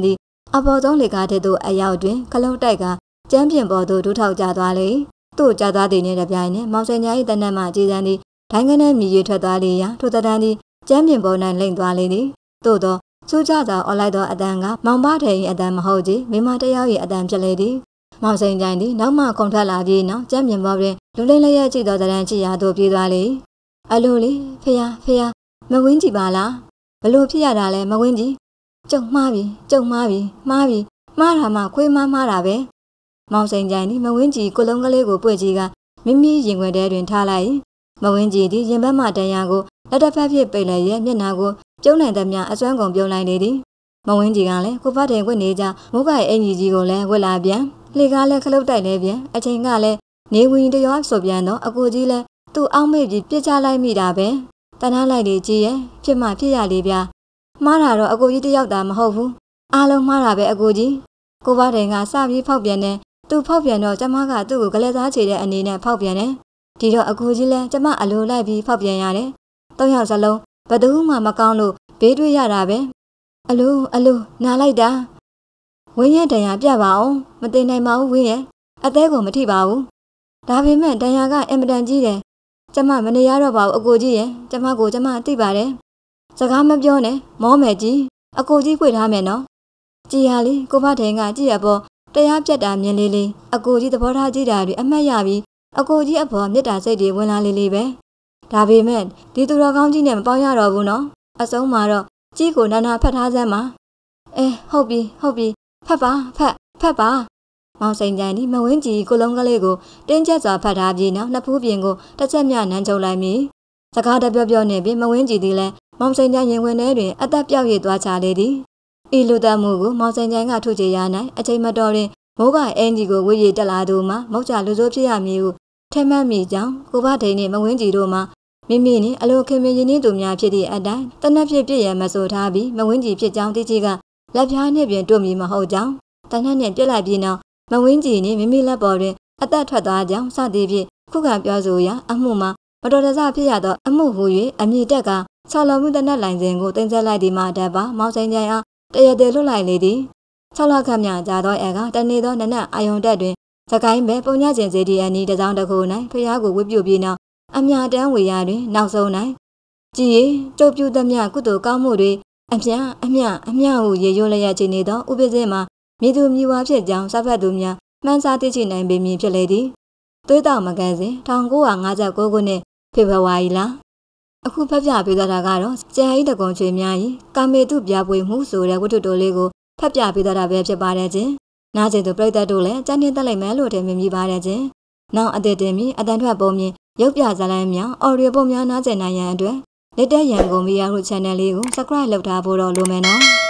Speaker 1: အပေါ်ဆုံးလေကားတဲ့သို့အရောက်တွင်ခလုံးတိုက်ကကျမ်းပြင်ပေါ်သို့ဒူးထောက်ကျသွားလေသူ့ကျသွားသည်နှင့်တပြိုင်နက်မောင်စင်ညာ၏တနက်မှကြည်စံသည်ဒိုင်းကနေမြည်ရထွက်သွားလေရာထိုတတန်းသည်ကျမ်းပြင်ပေါ်၌လိမ့်သွားလေသည်သို့သောစူးကြသောအော်လိုက်သောအတန်ကမောင်ပါထဲ၏အတန်မဟုတ်ကြီးမိမတယောက်၏အတန်ဖြစ်လေသည်မောင်စိန်ကြိုင်သည်နောက်မှခုန်ထွက်လာပြီးနောက်ကျမ်းပြင်ပေါ်တွင်လူလိမ့်လျက်ကြည့်သောတရံချီရာသို့ပြေးသွားလေအလိုလေဖေယားဖေယားမဝင်းကြည့်ပါလားဘလို့ဖြစ်ရတာလဲမဝင်းကြည့်ကျုံမှားပြီကျုံမှားပြီမှားပြီမှားတာမှခွေးမှားမှားတာပဲမောင်စိန်ကြိုင်သည်မဝင်းကြည့်ကိုလုံးကလေးကိုပွေ့ကြည့်ကမိမိရင်ခွင်ထဲတွင်ထားလိုက်မဝင်းကြည့်သည်ရင်ဘက်မှတန်ရာကိုလက်တစ်ဖက်ဖြင့်ပိတ်လိုက်ရဲ့မျက်နှာကိုကျုံနိုင်သမျှအစွမ်းကုန်ပြုံးလိုက်နေသည်မဝင်းကြည့်ကလည်းကိုဖတ်တယ်ဝတ်နေကြမိုးကအင်ကြီးကြီးကိုလည်းဝတ်လာပြန်လှေကားလည်းခလုတ်တိုက်လဲပြန်အချိန်ကလည်းနေဝင်တရောဆိုပြန်တော့အကိုကြီးလည်းသူ့အောက်မေ့ပြီးပြစ်ချလိုက်မိတာပဲတန်းထားလိုက်လေကြီးရဲ့ဖြစ်မှဖြစ်ရလေဗျာမှားတာတော့အကိုကြီးတယောက်သာမဟုတ်ဘူးအားလုံးမှားတာပဲအကိုကြီးကိုဖတ်တယ်ကစပြီးဖောက်ပြန်တယ်သူဖောက်ပြန်တော့ကျမကသူ့ကိုကလေးစားချေတဲ့အနေနဲ့ဖောက်ပြန်တယ်ဒီတော့အကိုကြီးလည်းကျမအလိုလိုက်ပြီးဖောက်ပြန်ရတယ်သုံးယောက်စလုံးဘယ်သူမှမကောင်းလို့ဘေးတွေ့ရတာပဲအလိုအလိုနားလိုက်တာဝင်းရဲ့တန်ရာပြပါအောင်မသိနိုင်ပါဘူးဝင်းရဲ့အသေးကိုမထိပါဘူးဒါပေမဲ့တန်ရာကအင်မတန်ကြီးတယ်ကျမမနေရတော့ပါဘူးအကိုကြီးရဲ့ကျမကိုကျမသိပါတယ်စကားမပြောနဲ့မောမယ်ကြီးအကိုကြီးခွေထားမယ်နော်ကြည်ရလေကိုဖထိုင်ကကြည်ရပေါ်တရားပြတ်တာမြင်လေးလေးအကိုကြီးသဘောထားကြည့်တာတွေအမှတ်ရပြီးအကိုကြီးအပေါ်မေတ္တာစိတ်တွေဝင်လာလေးလေးပဲဒါပေမဲ့ဒီသူတော်ကောင်းကြီးနဲ့မပေါင်းရတော့ဘူးနော်အဆုံးမှာတော့ကြီးကိုနာနာဖတ်ထားစမ်းပါအဲဟုတ်ပြီဟုတ်ပြီဖတ်ပါဖတ်ဖတ်ပါမောင်စိန်ကြိုင်ဒီမဝင်းကြီးကိုလုံးကလေးကိုတင်းကျပ်စွာဖတ်ထားပြီးနောက်နှစ်ဖူးပြင်ကိုတစ်ချက်မျှနမ်းချုပ်လိုက်မိစကားတပြောပြောနေပြီးမဝင်းကြီးသည်လည်းမောင်စိန်ကြိုင်ရင်ဝင်ထဲတွင်အသက်ပြောက်ရည်သွားချလေသည်ဤလူသားမှုကိုမောင်စိန်ကြိုင်ကထုချေရနိုင်အချိန်မတော်တွင်မိုးကအင်ကြီးကိုဝေးရည်တက်လာသူမှမုတ်ချလူစိုးဖြစ်ရမည်ဟုထဲမှတ်မိကြောင်းကိုဘထိန်နှင့်မဝင်းကြီးတို့မှမိမိနှင့်အလိုခင်မင်းရင်းနှီးသူများဖြစ်သည့်အတိုင်းတနက်ဖြစ်ပြည့်ရမဆိုထားပြီးမဝင်းကြီးဖြစ်ကြောင်းတိကြီးကလက်ပြားနှင့်ပြင်တို့မီမဟုတ်ကြောင်းတနက်နှင့်ပြစ်လိုက်ပြီးနောက်မဝင်းကြီးနှင့်မိမိလက်ပေါ်တွင်အသက်ထွက်သွားကြောင်းစသည်ဖြင့်ခုခံပြောဆိုရာအမှုမှာမတော်တဆဖြစ်ရသောအမှုဟူ၍အမိတက်က၆လမှုတနက်လိုင်စဉ်ကိုတင်ဆက်လိုက်သည်မှတတ်ပါမောင်ဆိုင်ကြိုင်အားတရသေးလွတ်လိုက်လေသည်၆လခန့်မြကြာသောအဲကတနေ့သောနနက်အာယုံတက်တွင်စကိုင်းပဲပုံညကျင်စေတီအနီးတစ်စောင်းတစ်ခု၌ဖျားကိုဝှပြုပြီးနောက်အမြတန်းဝေရတွင်နောက်ဆုံး၌ကြည်ရီကျုပ်ပြုသမျှကုသိုလ်ကောင်းမှုတွေအမြအမြအမြဟုရေရွလျက်ချနေသောဥပဇင်းမှာမိသူမြူဝါဖြစ်ကြောင်းစဖတ်သူများမှန်းစားသိရှိနိုင်ပေမည်ဖြစ်လေသည်သွေးတောင်မကန်စဉ်၁၉၅၉ခုနှစ်ဖေဖော်ဝါရီလအခုဖတ်ပြပေးသွားတာကတော့ကျန်ဤတကုံချွေများဤကာမေတုပြပွေမှုဆိုတဲ့ဝတ္ထုတိုလေးကိုဖတ်ပြပေးသွားတာပဲဖြစ်ပါတယ်ချင်းနားကျင်သူပရိသတ်တို့လည်းကြံ့နေတက်လိုက်မယ်လို့ထင်မြင်ပါတယ်ချင်းနောက်အသက်တင်ပြီးအတန်ထွက်ပုံမြင်ရုပ်ပြဇာတ်လမ်းများအော်ဒီယိုပုံများနားကျင်နိုင်ရန်အတွက်လက်တဲ့ရန်ကုန်မီဒီယာဟု channel လေးကို subscribe လုပ်ထားဖို့တော့လိုမယ်နော်